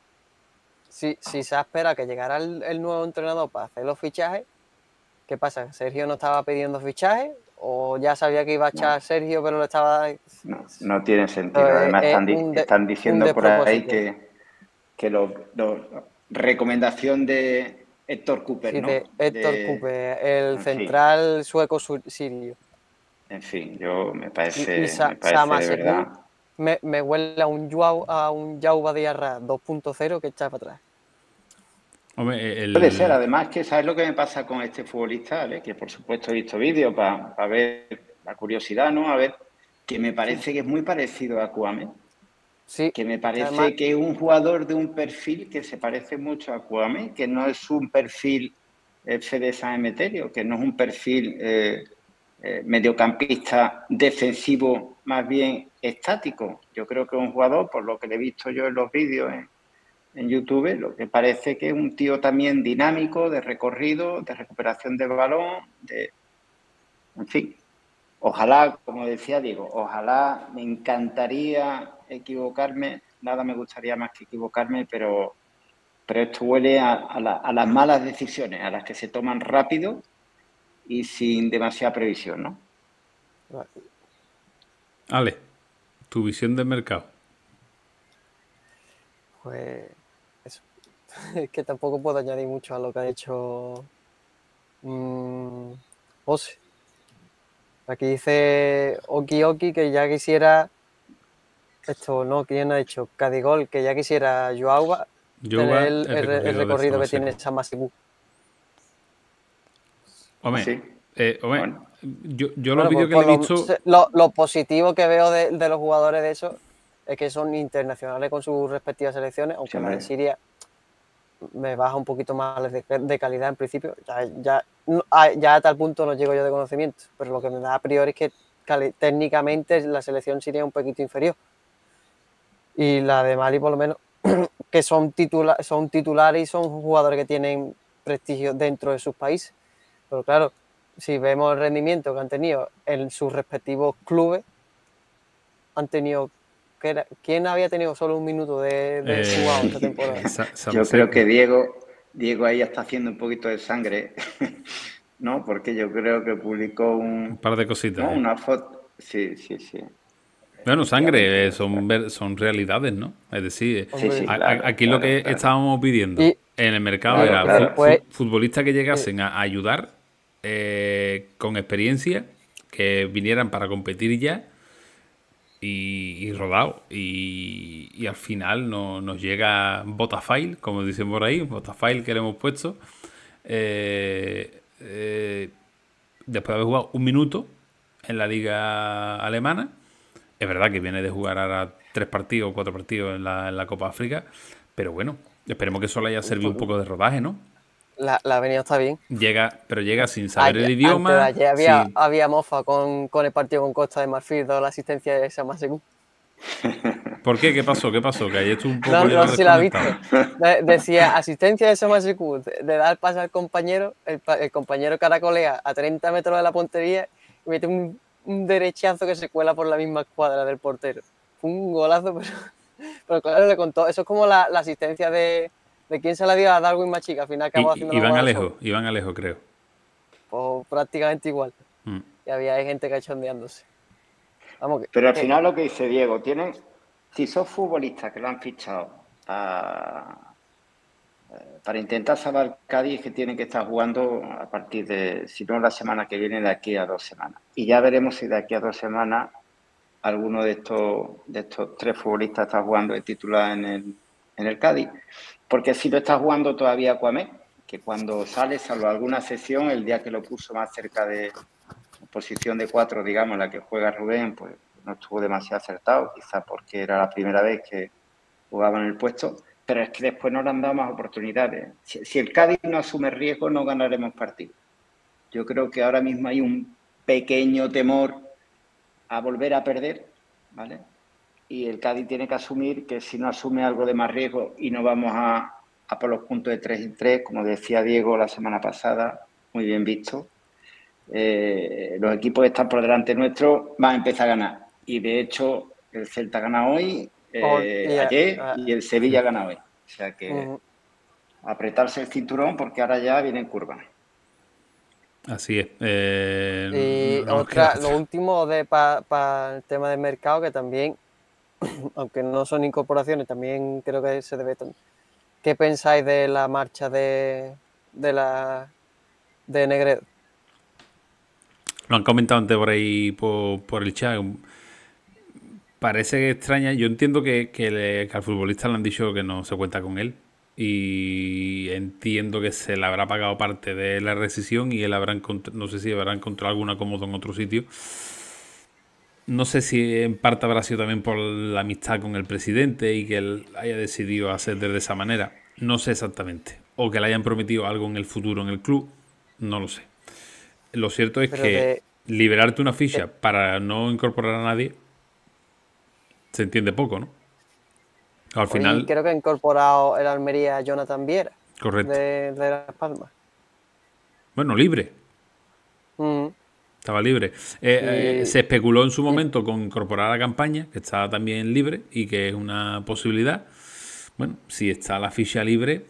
Speaker 3: si, si se espera que llegara el, el nuevo entrenador para hacer los fichajes, ¿qué pasa? ¿Sergio no estaba pidiendo fichajes? ¿O ya sabía que iba a echar
Speaker 2: No,
Speaker 3: a Sergio, pero lo estaba...?
Speaker 2: no, no tiene sentido.
Speaker 3: Es,
Speaker 2: Además,
Speaker 3: es
Speaker 2: están,
Speaker 3: un, de,
Speaker 2: están
Speaker 3: un
Speaker 2: diciendo por ahí
Speaker 3: despropósito.
Speaker 2: que, que lo, lo, recomendación de Héctor Cooper,
Speaker 3: Sí,
Speaker 2: ¿no?
Speaker 3: de Héctor
Speaker 2: De,
Speaker 3: Cooper, el
Speaker 2: en
Speaker 3: central
Speaker 2: fin,
Speaker 3: sueco sirio.
Speaker 2: en fin, yo me
Speaker 3: Y, y
Speaker 2: parece,
Speaker 3: Sa
Speaker 2: me parece de
Speaker 3: Samaseku
Speaker 2: verdad.
Speaker 3: me, me huele a un Joao, a un Yauba Diarra dos punto cero que echa para atrás.
Speaker 1: Hombre, el...
Speaker 2: Puede ser, además que sabes lo que me pasa con este futbolista, ¿vale? Que por supuesto he visto vídeos para pa ver la curiosidad, ¿no? A ver, que me parece
Speaker 3: Sí.
Speaker 2: que es muy parecido a Kwame,
Speaker 3: Sí,
Speaker 2: que me
Speaker 3: que
Speaker 2: parece
Speaker 3: además,
Speaker 2: que es un jugador de un perfil que se parece mucho a Kwame, que no es un perfil eh, Fede San Emeterio, que no es un perfil eh, eh, mediocampista defensivo, más bien estático. Yo creo que es un jugador, por lo que le he visto yo en los vídeos, en, en YouTube, lo que parece que es un tío también dinámico, de recorrido, de recuperación de balón, de, en fin. Ojalá, como decía Diego, ojalá, me encantaría equivocarme, nada me gustaría más que equivocarme, pero, pero esto huele a, a, la, a las malas decisiones, a las que se toman rápido y sin demasiada previsión, ¿no?
Speaker 1: Ale, tu visión del mercado.
Speaker 3: pues eso. Es que tampoco puedo añadir mucho a lo que ha hecho mmm, José. Aquí dice Oki Oki que ya quisiera, esto no, ¿quién ha hecho? Cadigol, que ya quisiera Joao tener
Speaker 1: Yoba,
Speaker 3: el,
Speaker 1: el
Speaker 3: el, el
Speaker 1: recorrido de
Speaker 3: recorrido que tiene
Speaker 1: Samaseku.
Speaker 3: Samaseku.
Speaker 1: Hombre,
Speaker 2: Sí.
Speaker 1: eh, hombre
Speaker 2: Bueno,
Speaker 1: yo, yo los
Speaker 3: Bueno,
Speaker 1: vídeos
Speaker 3: pues
Speaker 1: que le
Speaker 3: por
Speaker 1: he
Speaker 3: lo,
Speaker 1: visto...
Speaker 3: lo, lo positivo que veo de, de los jugadores de eso es que son internacionales con sus respectivas selecciones, aunque la de
Speaker 2: siempre.
Speaker 3: Siria me baja un poquito más de, de calidad en principio. Ya, ya, a, ya a tal punto no llego yo de conocimiento, pero lo que me da a priori es que cali, técnicamente la selección siria es un poquito inferior. Y la de Mali, por lo menos, que son, titula, son titulares y son jugadores que tienen prestigio dentro de sus países. Pero claro, si vemos el rendimiento que han tenido en sus respectivos clubes, han tenido... ¿Quién había tenido solo un minuto de, de
Speaker 1: Eh,
Speaker 3: jugado esta temporada?
Speaker 2: Yo creo que Diego, Diego ahí está haciendo un poquito de sangre, ¿no? Porque yo creo que publicó
Speaker 1: un
Speaker 2: un,
Speaker 1: par de cositas,
Speaker 2: ¿no?
Speaker 1: ¿eh?
Speaker 2: Una foto. Sí, sí, sí.
Speaker 1: Bueno, sangre eh,
Speaker 2: Efectivamente.
Speaker 1: son, son realidades, ¿no? Es decir,
Speaker 2: Sí, sí,
Speaker 1: a,
Speaker 3: Hombre,
Speaker 1: a,
Speaker 2: claro,
Speaker 1: aquí lo
Speaker 2: claro,
Speaker 1: que
Speaker 2: claro.
Speaker 1: estábamos pidiendo
Speaker 3: y,
Speaker 1: en el mercado
Speaker 2: Claro,
Speaker 1: era
Speaker 3: y
Speaker 1: fu,
Speaker 2: claro.
Speaker 3: después...
Speaker 1: fu, futbolistas que
Speaker 3: Eh,
Speaker 1: llegasen a, a ayudar eh, con experiencia, que vinieran para competir ya y, y rodado. Y, y al final no, nos llega Botafail, como dicen por ahí, Botafail que le hemos puesto. Eh, eh, después de haber jugado un minuto en la liga alemana. Es verdad que viene de jugar ahora tres partidos o cuatro partidos en la, en la Copa África, pero bueno, esperemos que eso le haya servido un poco de rodaje, ¿no?
Speaker 3: La, la avenida está bien.
Speaker 1: Llega, pero llega sin saber
Speaker 3: Ayer,
Speaker 1: el
Speaker 3: antes de
Speaker 1: idioma,
Speaker 3: ayer había,
Speaker 1: sin...
Speaker 3: había mofa con, con el partido con Costa de Marfil, dado la asistencia de Samaseku.
Speaker 1: ¿Por qué? ¿Qué pasó? ¿Qué pasó? Que ayer estuvo un
Speaker 3: No,
Speaker 1: poco yo
Speaker 3: no sé si la has
Speaker 1: desconectado.
Speaker 3: visto. De, decía asistencia de Samaseku, le da el pase al compañero, el, el compañero caracolea a treinta metros de la portería y mete un, un derechazo que se cuela por la misma escuadra del portero. Fue un golazo, pero, pero claro, le contó. Eso es como la, la asistencia de, de quién se la dio a Darwin Machica, al final acabó
Speaker 1: Y,
Speaker 3: haciendo
Speaker 1: y,
Speaker 3: la
Speaker 1: Iván
Speaker 3: jugada solo.
Speaker 1: Alejo, Iván Alejo, creo.
Speaker 3: Pues prácticamente igual.
Speaker 1: Mm.
Speaker 3: Y había gente cachondeándose. Vamos, que,
Speaker 2: Pero al
Speaker 3: que,
Speaker 2: final lo que dice Diego, tienen, si sos futbolistas que lo han fichado para, para intentar salvar al Cádiz, que tienen que estar jugando a partir de, si no la semana que viene, de aquí a dos semanas. Y ya veremos si de aquí a dos semanas alguno de estos, de estos tres futbolistas está jugando de titular en el, en el Cádiz. Porque si no está jugando todavía Cuamé, que cuando sale, salvo alguna sesión, el día que lo puso más cerca de posición de cuatro, digamos, la que juega Rubén, pues no estuvo demasiado acertado, quizás porque era la primera vez que jugaba en el puesto, pero es que después no le han dado más oportunidades. Si, si el Cádiz no asume riesgo, no ganaremos partidos. Yo creo que ahora mismo hay un pequeño temor a volver a perder, ¿vale? Y el Cádiz tiene que asumir que si no asume algo de más riesgo y no vamos a, a por los puntos de tres en tres, como decía Diego la semana pasada, muy bien visto, eh, los equipos que están por delante nuestro van a empezar a ganar. Y de hecho, el Celta gana hoy, eh,
Speaker 3: y a-
Speaker 2: ayer,
Speaker 3: a-
Speaker 2: y el Sevilla gana hoy. O sea que
Speaker 3: Ujú.
Speaker 2: apretarse el cinturón porque ahora ya vienen curvas.
Speaker 1: Así es. Eh,
Speaker 3: Y
Speaker 1: no nos queda
Speaker 3: otra, lo
Speaker 1: otra.
Speaker 3: último de para el tema del mercado, que también, aunque no son incorporaciones, también creo que se debe. ¿Qué pensáis de la marcha de, de la de Negredo?
Speaker 1: Lo han comentado antes por ahí, por, por el chat. Parece extraña. Yo entiendo que, que, le- que al futbolista le han dicho que no se cuenta con él. Y entiendo que se le habrá pagado parte de la rescisión y él habrá encontrado, no sé si habrá encontrado algún acomodo en otro sitio. No sé si en parte habrá sido también por la amistad con el presidente y que él haya decidido hacer de esa manera. No sé exactamente. O que le hayan prometido algo en el futuro en el club. No lo sé. Lo cierto es
Speaker 3: Pero
Speaker 1: que
Speaker 3: de,
Speaker 1: liberarte una
Speaker 3: de-
Speaker 1: ficha para no incorporar a nadie se entiende poco, ¿no? Al
Speaker 3: hoy
Speaker 1: final,
Speaker 3: creo que ha incorporado el Almería a Jonathan Viera
Speaker 1: correcto.
Speaker 3: de, de Las Palmas.
Speaker 1: Bueno, libre.
Speaker 3: Mm,
Speaker 1: Estaba libre. Eh, eh,
Speaker 3: y,
Speaker 1: se especuló en su
Speaker 3: y-
Speaker 1: momento con incorporar a la campaña, que estaba también libre y que es una posibilidad. Bueno, si está la ficha libre,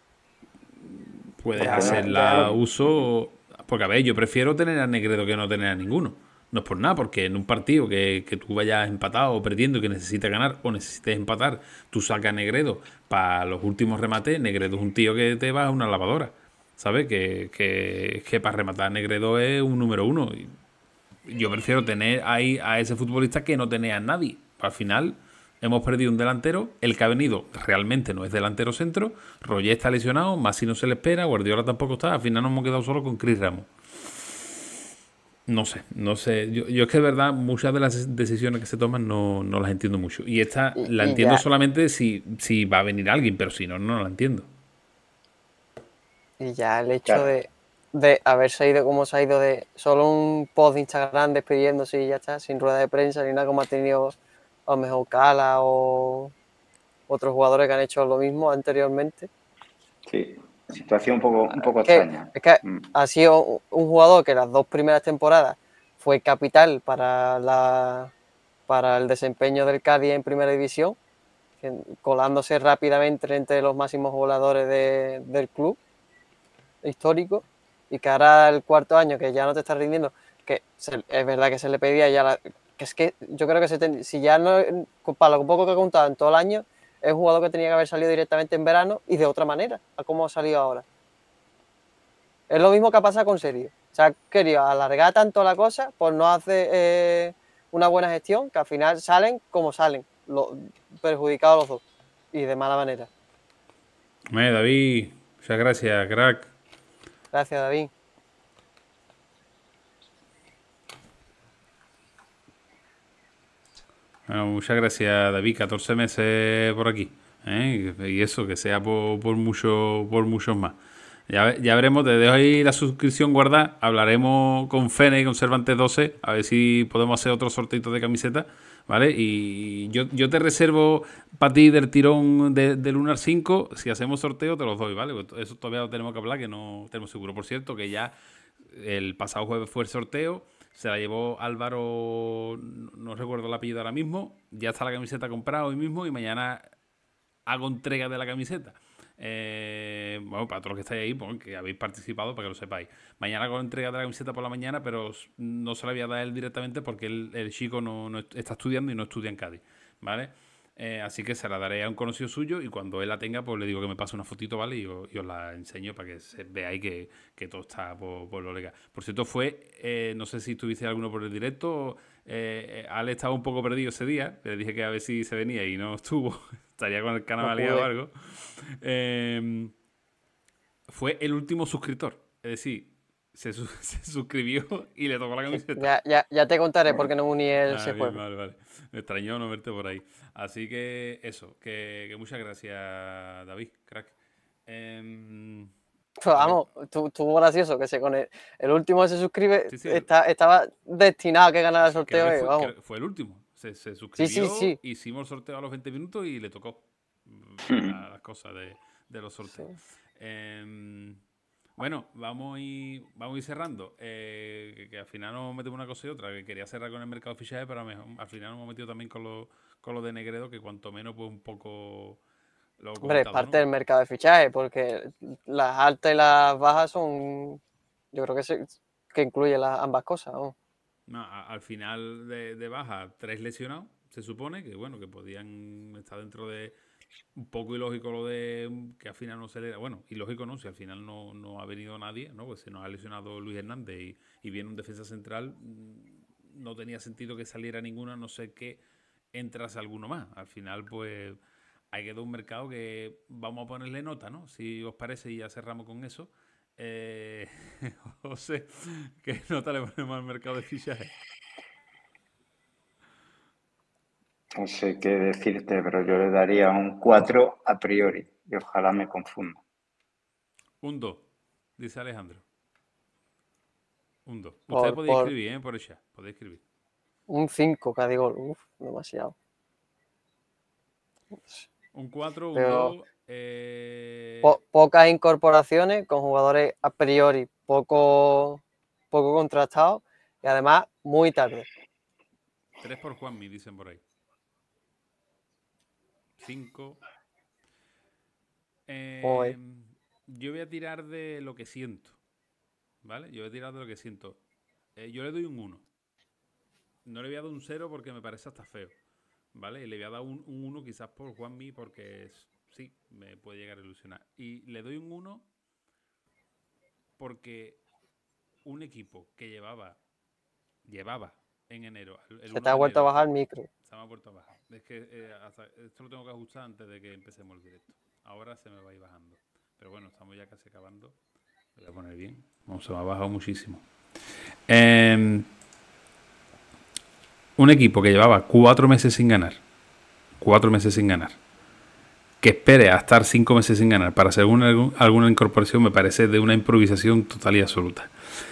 Speaker 1: puedes
Speaker 2: Porque no,
Speaker 3: ya, ya
Speaker 1: hacerla
Speaker 3: lo,
Speaker 1: uso. Porque, a ver, yo prefiero tener a Negredo que no tener a ninguno. No es por nada, porque en un partido que, que tú vayas empatado o perdiendo y que necesites ganar o necesites empatar, tú sacas a Negredo para los últimos remates. Negredo es un tío que te va a una lavadora. ¿Sabes? Que, que, que para rematar a Negredo es un número uno. Y yo prefiero tener ahí a ese futbolista que no tener a nadie. Al final hemos perdido un delantero, el que ha venido realmente no es delantero centro, Roger está lesionado, Massi no se le espera, Guardiola tampoco está, al final nos hemos quedado solo con Chris Ramos. No sé, no sé. Yo, yo es que de verdad muchas de las decisiones que se toman no, no las entiendo mucho. Y esta
Speaker 3: y,
Speaker 1: la
Speaker 3: y
Speaker 1: entiendo
Speaker 3: ya,
Speaker 1: solamente si, si va a venir alguien, pero si no, no la entiendo.
Speaker 3: y ya el hecho
Speaker 2: claro,
Speaker 3: de, de haberse ido como se ha ido de solo un post de Instagram despidiéndose y ya está, sin rueda de prensa ni nada, como ha tenido a lo mejor Cala o otros jugadores que han hecho lo mismo anteriormente.
Speaker 2: sí. Situación un poco, un poco
Speaker 3: Es que,
Speaker 2: extraña.
Speaker 3: es que
Speaker 2: Mm.
Speaker 3: ha sido un, un jugador que las dos primeras temporadas fue capital para, la, para el desempeño del Cádiz en primera división, colándose rápidamente entre los máximos voladores de, del club histórico, y que ahora el cuarto año que ya no te está rindiendo, que se, es verdad que se le pedía ya la, que es que yo creo que se ten, si ya no, para lo poco que he contado en todo el año, es un jugador que tenía que haber salido directamente en verano y de otra manera, a cómo ha salido ahora. Es lo mismo que ha pasado con Sergio. Se ha querido alargar tanto la cosa por no hacer eh, una buena gestión, que al final salen como salen, lo, perjudicados los dos, y de mala manera.
Speaker 1: Eh, David, muchas gracias, crack.
Speaker 3: Gracias, David.
Speaker 1: Bueno, muchas gracias, David. catorce meses por aquí. ¿eh? Y eso, que sea por, por, mucho, por muchos más. Ya, ya veremos, te dejo ahí la suscripción guardada. Hablaremos con Fene y con Cervantes doce. A ver si podemos hacer otro sorteito de camiseta. ¿Vale? Y yo, yo te reservo para ti del tirón de, de Lunar cinco. Si hacemos sorteo, te los doy, ¿vale? Pues eso todavía lo tenemos que hablar, que no tenemos seguro. Por cierto, que ya el pasado jueves fue el sorteo. Se la llevó Álvaro, no recuerdo el apellido ahora mismo. Ya está la camiseta comprada hoy mismo y mañana hago entrega de la camiseta. Eh, bueno, para todos los que estáis ahí, pues, que habéis participado, para que lo sepáis. Mañana hago entrega de la camiseta por la mañana, pero no se la voy a dar a él directamente porque el, el chico no, no está estudiando y no estudia en Cádiz, ¿vale? Eh, así que se la daré a un conocido suyo y cuando él la tenga, pues le digo que me pase una fotito, ¿vale? Y, os, y os la enseño para que se veáis que, que todo está por, por lo legal. Por cierto, fue, eh, no sé si tuviste alguno por el directo, eh, Ale estaba un poco perdido ese día, le dije que a ver si se venía y no estuvo, estaría con el canal
Speaker 3: No
Speaker 1: aliado o
Speaker 3: pude.
Speaker 1: algo. Eh, fue el último suscriptor, es decir, se, su- se suscribió y le tocó la camiseta.
Speaker 3: Ya, ya, ya te contaré por qué no me uní el,
Speaker 1: Ah,
Speaker 3: ese
Speaker 1: bien,
Speaker 3: juego.
Speaker 1: vale, vale. Me extrañó no verte por ahí. Así que eso, que, que muchas gracias, David, crack. Em,
Speaker 3: Pero
Speaker 1: a ver,
Speaker 3: vamos, tu- estuvo gracioso que se con el, el último que se suscribe
Speaker 1: sí, sí,
Speaker 3: está, estaba destinado a que ganara el
Speaker 1: creo
Speaker 3: sorteo,
Speaker 1: que
Speaker 3: eh,
Speaker 1: fue,
Speaker 3: vamos.
Speaker 1: creo- fue el último. Se, se
Speaker 3: Sí, sí,
Speaker 1: suscribió,
Speaker 3: sí.
Speaker 1: hicimos el sorteo a los veinte minutos y le tocó mm, la- las cosas de, de los
Speaker 3: Sí.
Speaker 1: sorteos. Em, bueno, vamos a ir, vamos a ir cerrando. Eh, que, que al final nos metemos una cosa y otra. Que quería cerrar con el mercado de fichajes, pero mejor, al final nos hemos metido también con lo, con lo de Negredo, que cuanto menos, pues un poco lo he
Speaker 3: Hombre, es
Speaker 1: comentado,
Speaker 3: parte
Speaker 1: ¿no?
Speaker 3: del mercado de fichaje, porque las altas y las bajas son, yo creo que, se, que incluye las, ambas cosas, ¿no?
Speaker 1: No, a- al final de, de baja, tres lesionados, se supone que bueno, que podían estar dentro de un poco ilógico lo de mm, que al final no se le. Bueno, ilógico no, si al final no, no ha venido nadie, ¿no? Pues se nos ha lesionado Luis Hernández y, y viene un defensa central, mm, no tenía sentido que saliera ninguno, a no sé qué entrase alguno más. Al final, pues hay que dar un mercado que vamos a ponerle nota, ¿no? Si os parece, y ya cerramos con eso. Eh, José, ¿qué nota le ponemos al mercado de fichajes?
Speaker 2: No sé qué decirte, pero yo le daría un cuatro a priori y ojalá me confunda.
Speaker 1: Un dos, dice Alejandro. Un dos. Ustedes
Speaker 3: Por,
Speaker 1: podéis
Speaker 3: por
Speaker 1: escribir, ¿eh? Por el chat. Podéis escribir.
Speaker 3: un cinco cada gol, uf, demasiado.
Speaker 1: Un cuatro, un
Speaker 3: Pero
Speaker 1: dos. Eh...
Speaker 3: po- pocas incorporaciones con jugadores a priori poco, poco contrastados y además muy tarde.
Speaker 1: tres por Juanmi, dicen por ahí. cinco. Eh, yo voy a tirar de lo que siento. ¿Vale? Yo voy a tirar de lo que siento. Eh, yo le doy un uno. No le voy a dar un cero porque me parece hasta feo. ¿Vale? Y le voy a dar un uno quizás por Juanmi porque es, sí, me puede llegar a ilusionar. Y le doy un uno porque un equipo que llevaba, llevaba en enero. El, el
Speaker 3: Se te
Speaker 1: uno
Speaker 3: ha
Speaker 1: de
Speaker 3: vuelto a
Speaker 1: enero,
Speaker 3: bajar el micro.
Speaker 1: se me ha vuelto a bajar. Es que eh, hasta, esto lo tengo que ajustar antes de que empecemos el directo. Ahora se me va a ir bajando. Pero bueno, estamos ya casi acabando. Lo voy a poner bien. No, se me ha bajado muchísimo. Eh, un equipo que llevaba cuatro meses sin ganar. Cuatro meses sin ganar. Que espere a estar cinco meses sin ganar para hacer alguna, alguna incorporación me parece de una improvisación total y absoluta.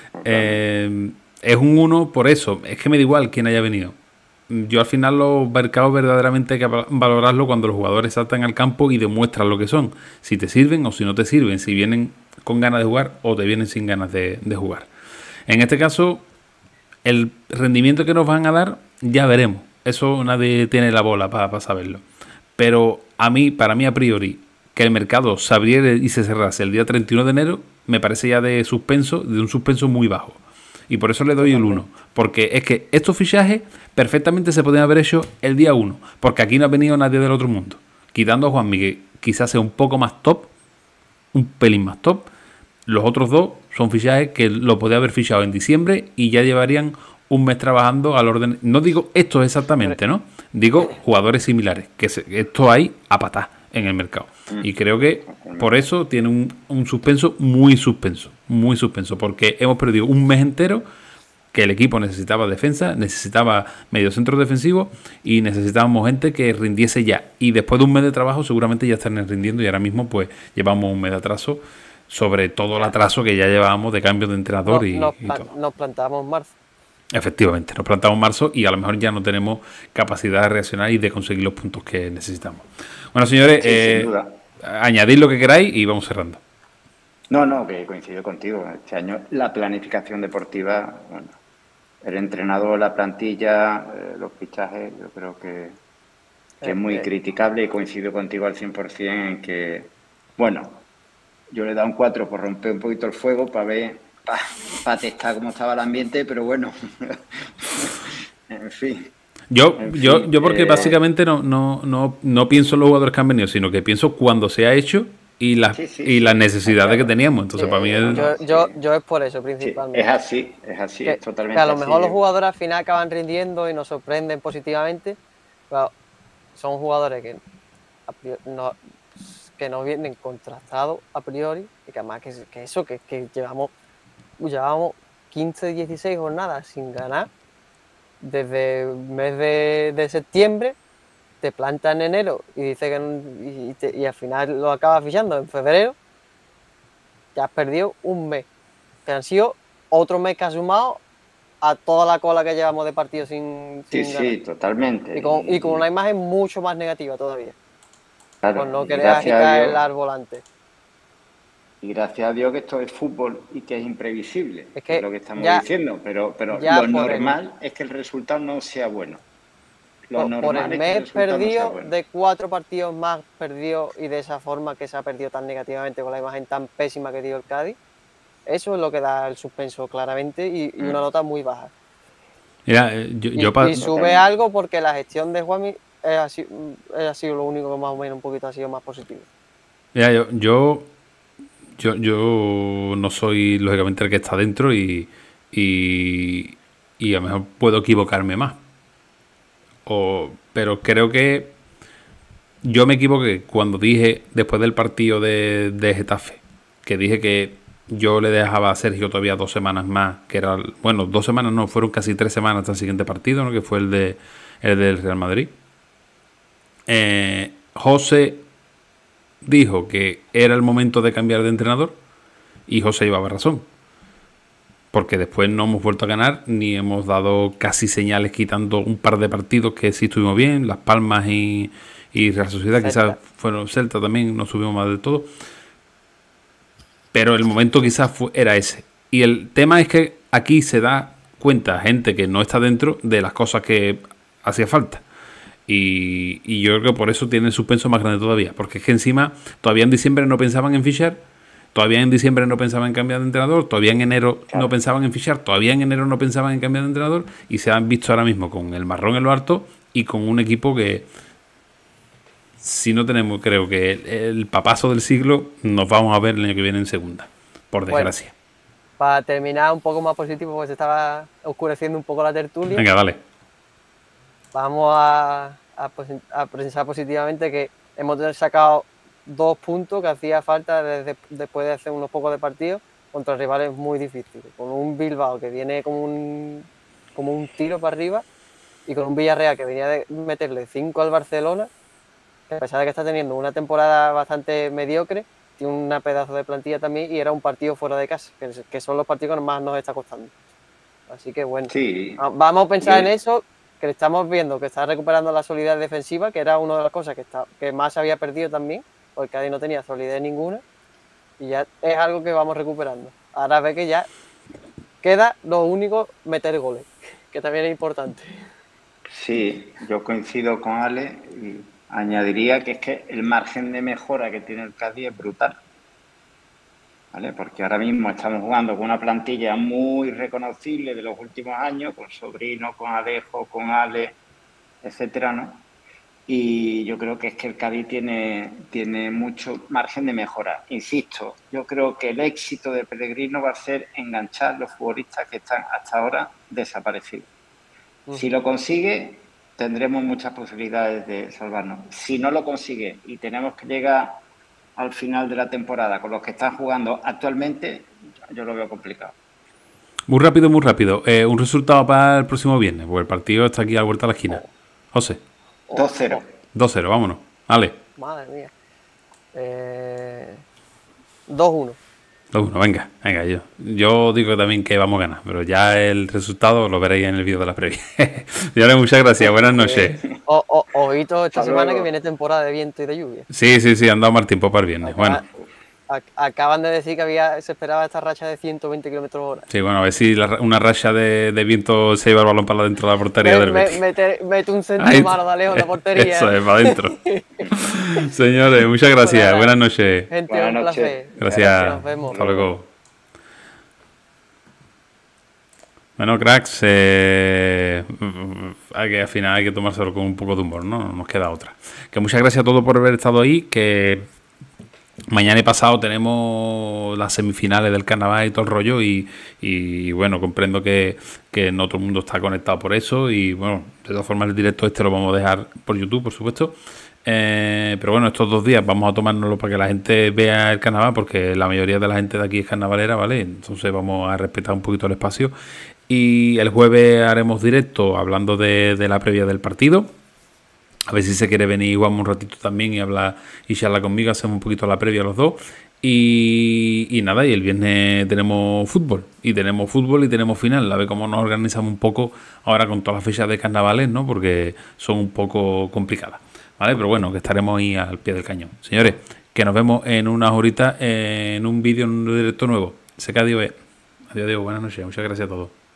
Speaker 1: Eh, es un uno por eso. Es que me da igual quién haya venido. Yo al final los mercados verdaderamente hay que valorarlo cuando los jugadores saltan al campo y demuestran lo que son. Si te sirven o si no te sirven. Si vienen con ganas de jugar o te vienen sin ganas de, de jugar. En este caso, el rendimiento que nos van a dar, ya veremos. Eso nadie tiene la bola para pa saberlo. Pero a mí, para mí a priori, que el mercado se abriera y se cerrase el día treinta y uno de enero, me parece ya de suspenso, de un suspenso muy bajo. Y por eso le doy el uno. Porque es que estos fichajes perfectamente se podían haber hecho el día uno. Porque aquí no ha venido nadie del otro mundo. Quitando a Juanmi, que quizás sea un poco más top, un pelín más top. Los otros dos son fichajes que lo podía haber fichado en diciembre y ya llevarían un mes trabajando al orden. No digo esto exactamente, ¿no? Digo jugadores similares. Que se, esto hay a patá en el mercado. Y creo que por eso tiene un, un suspenso muy suspenso. Muy suspenso. Porque hemos perdido un mes entero que el equipo necesitaba defensa, necesitaba mediocentros defensivos y necesitábamos gente que rindiese ya. Y después de un mes de trabajo seguramente ya están rindiendo y ahora mismo pues llevamos un mes de atraso sobre todo el atraso que ya llevábamos de cambio de entrenador
Speaker 3: No,
Speaker 1: y,
Speaker 3: nos,
Speaker 1: y
Speaker 3: plan-
Speaker 1: todo.
Speaker 3: nos plantamos en marzo.
Speaker 1: Efectivamente, nos plantamos en marzo y a lo mejor ya no tenemos capacidad de reaccionar y de conseguir los puntos que necesitamos. Bueno, señores,
Speaker 2: Sí,
Speaker 1: eh,
Speaker 2: sin duda.
Speaker 1: añadid lo que queráis y vamos cerrando.
Speaker 2: No, no, que coincido contigo. Este año la planificación deportiva, bueno, el entrenador, la plantilla, eh, los fichajes, yo creo que, que
Speaker 3: Eh,
Speaker 2: es muy
Speaker 3: eh.
Speaker 2: criticable y coincido contigo al cien por ciento en que, bueno, yo le he dado un cuatro por romper un poquito el fuego para ver, para testar cómo estaba el ambiente, pero bueno, en fin.
Speaker 1: Yo,
Speaker 2: En
Speaker 1: yo,
Speaker 2: fin,
Speaker 1: yo porque
Speaker 2: eh,
Speaker 1: básicamente no, no, no, no pienso en los jugadores que han venido, sino que pienso cuando se ha hecho y las
Speaker 2: sí, sí,
Speaker 1: y
Speaker 2: sí,
Speaker 1: las
Speaker 2: está
Speaker 1: necesidades que
Speaker 2: claro.
Speaker 1: teníamos. Entonces,
Speaker 3: Sí,
Speaker 1: para mí
Speaker 2: No,
Speaker 1: es...
Speaker 2: no,
Speaker 3: yo,
Speaker 2: sí,
Speaker 3: yo, yo es por eso
Speaker 2: sí, es
Speaker 3: principalmente.
Speaker 2: así, es así,
Speaker 3: Que,
Speaker 2: es
Speaker 3: que a
Speaker 2: totalmente
Speaker 3: lo mejor
Speaker 2: así.
Speaker 3: los jugadores al final acaban rindiendo y nos sorprenden positivamente, pero son jugadores que, a priori- no, que no vienen contrastados a priori y que además que, que eso, que, que llevamos, llevamos quince, dieciséis jornadas sin ganar desde el mes de, de septiembre, te planta en enero y dice que no- y, te- y al final lo acabas fichando en febrero, ya has perdido un mes, que han sido otro mes que has sumado a toda la cola que llevamos de partidos sin,
Speaker 2: Sí,
Speaker 3: sin ganar.
Speaker 2: sí, totalmente.
Speaker 3: Y con, y con
Speaker 2: Y,
Speaker 3: una
Speaker 2: y,
Speaker 3: imagen mucho más negativa todavía, por
Speaker 2: claro,
Speaker 3: no
Speaker 2: y
Speaker 3: querer
Speaker 2: gracias a
Speaker 3: agitar el
Speaker 2: Dios,
Speaker 3: árbol antes.
Speaker 2: y gracias a Dios que esto es fútbol y que es imprevisible,
Speaker 3: Es
Speaker 2: que es
Speaker 3: que
Speaker 2: lo que estamos
Speaker 3: ya,
Speaker 2: diciendo, pero, pero
Speaker 3: ya
Speaker 2: lo
Speaker 3: por el,
Speaker 2: normal es que el resultado no sea bueno. Lo
Speaker 3: por, por el
Speaker 2: normal es que el
Speaker 3: mes
Speaker 2: resultado no sea
Speaker 3: perdido,
Speaker 2: bueno.
Speaker 3: de cuatro partidos más perdidos y de esa forma que se ha perdido tan negativamente con la imagen tan pésima que dio el Cádiz, eso es lo que da el suspenso claramente y, y una nota muy baja.
Speaker 1: Mira, eh, yo,
Speaker 3: Y,
Speaker 1: yo pa-
Speaker 3: y sube algo porque la gestión de Juanmi es así- es ha sido lo único que más o menos un poquito ha sido más positivo.
Speaker 1: mira, yo, yo, yo, yo no soy lógicamente el que está dentro y, y, y a lo mejor puedo equivocarme más. O, pero creo que yo me equivoqué cuando dije, después del partido de, de Getafe, que dije que yo le dejaba a Sergio todavía dos semanas más, que era, bueno, dos semanas no, fueron casi tres semanas hasta el siguiente partido, ¿no? Que fue el de el del Real Madrid. Eh, José dijo que era el momento de cambiar de entrenador y José llevaba razón. Porque después no hemos vuelto a ganar ni hemos dado casi señales quitando un par de partidos que sí estuvimos bien, Las Palmas y, y Real Sociedad,
Speaker 3: Celta.
Speaker 1: quizás fueron Celta también, no subimos más del todo. Pero el momento quizás fue, era ese. Y el tema es que aquí se da cuenta gente que no está dentro de las cosas que hacía falta. Y, y yo creo que por eso tiene el suspenso más grande todavía. Porque es que encima, todavía en diciembre no pensaban en fichar, todavía en diciembre no pensaban en cambiar de entrenador, todavía en enero
Speaker 2: Claro.
Speaker 1: no pensaban en fichar, todavía en enero no pensaban en cambiar de entrenador y se han visto ahora mismo con el marrón en lo alto y con un equipo que, si no tenemos, creo que el, el papazo del siglo, nos vamos a ver el año que viene en segunda, por
Speaker 3: Bueno,
Speaker 1: desgracia.
Speaker 3: para terminar un poco más positivo, porque se estaba oscureciendo un poco la tertulia,
Speaker 1: Venga, dale.
Speaker 3: vamos a, a, posi- a pensar positivamente que hemos sacado dos puntos que hacía falta desde, después de hacer unos pocos de partidos contra rivales muy difíciles. Con un Bilbao que viene como un, como un tiro para arriba y con un Villarreal que venía de meterle cinco al Barcelona, que a pesar de que está teniendo una temporada bastante mediocre, tiene una pedazo de plantilla también y era un partido fuera de casa, que, que son los partidos que más nos está costando. Así que bueno,
Speaker 2: Sí.
Speaker 3: vamos a pensar
Speaker 2: Yo-
Speaker 3: en eso, que estamos viendo que está recuperando la solidez defensiva, que era una de las cosas que, está, que más se había perdido también, porque Cádiz no tenía solidez ninguna, y ya es algo que vamos recuperando. Ahora ve que ya queda lo único, meter goles, que también es importante.
Speaker 2: Sí, yo coincido con Ale y añadiría que es que el margen de mejora que tiene el Cádiz es brutal. ¿Vale? Porque ahora mismo estamos jugando con una plantilla muy reconocible de los últimos años, con Sobrino, con Alejo, con Ale, etcétera, ¿no? Y yo creo que es que el Cádiz tiene, tiene mucho margen de mejora. Insisto, yo creo que el éxito de Pellegrino va a ser enganchar los futbolistas que están hasta ahora desaparecidos. Si lo consigue, tendremos muchas posibilidades de salvarnos. Si no lo consigue y tenemos que llegar al final de la temporada con los que están jugando actualmente, yo lo veo complicado.
Speaker 1: Muy rápido, muy rápido. Eh, un resultado para el próximo viernes, porque el partido está aquí a la vuelta de la esquina. José.
Speaker 2: dos cero.
Speaker 1: dos cero, vámonos. Vale.
Speaker 3: Madre mía. Eh, dos uno.
Speaker 1: dos uno, venga, venga, yo. Yo digo también que vamos a ganar, pero ya el resultado lo veréis en el vídeo de la previa. Señores, muchas gracias, buenas noches.
Speaker 3: O, o, ojito esta
Speaker 2: Hasta
Speaker 3: semana
Speaker 2: luego.
Speaker 3: que viene temporada de viento y de lluvia.
Speaker 1: Sí, sí, sí, han dado mal tiempo para el viernes.
Speaker 3: Acá-
Speaker 1: Bueno,
Speaker 3: ac- acaban de decir que había se esperaba esta racha de ciento veinte kilómetros hora.
Speaker 1: sí, bueno, a ver si la ra- una racha de, de viento se lleva el balón para dentro de la portería
Speaker 3: Me-
Speaker 1: del
Speaker 3: me-
Speaker 1: Betis.
Speaker 3: mete, mete un centro
Speaker 1: Ahí-
Speaker 3: malo de lejos en la portería.
Speaker 1: Eso es, para adentro. Señores, muchas gracias,
Speaker 3: Bueno,
Speaker 1: buenas noches.
Speaker 3: Gente,
Speaker 2: Buenas
Speaker 3: un
Speaker 2: noches.
Speaker 3: placer.
Speaker 1: Gracias,
Speaker 3: Nos vemos.
Speaker 1: hasta luego. Bueno, cracks, eh, hay que, al final hay que tomárselo con un poco de humor, ¿no? No nos queda otra. Que muchas gracias a todos por haber estado ahí, que mañana y pasado tenemos las semifinales del carnaval y todo el rollo y, y bueno, comprendo que, que no todo el mundo está conectado por eso y bueno, de todas formas el directo este lo vamos a dejar por YouTube, por supuesto. Eh, pero bueno, estos dos días vamos a tomárnoslo para que la gente vea el carnaval, porque la mayoría de la gente de aquí es carnavalera, ¿vale? Entonces vamos a respetar un poquito el espacio. Y el jueves haremos directo hablando de, de la previa del partido. A ver si se quiere venir igual un ratito también y hablar y charlar conmigo, hacemos un poquito la previa los dos. Y, y nada, y el viernes tenemos fútbol. Y tenemos fútbol y tenemos final. A ver cómo nos organizamos un poco ahora con todas las fechas de carnavales, ¿no? Porque son un poco complicadas. ¿Vale? Pero bueno, que estaremos ahí al pie del cañón. Señores, que nos vemos en unas horitas en un vídeo, en un directo nuevo. Se que adiós. Adiós, adiós. Buenas noches. Muchas gracias a todos.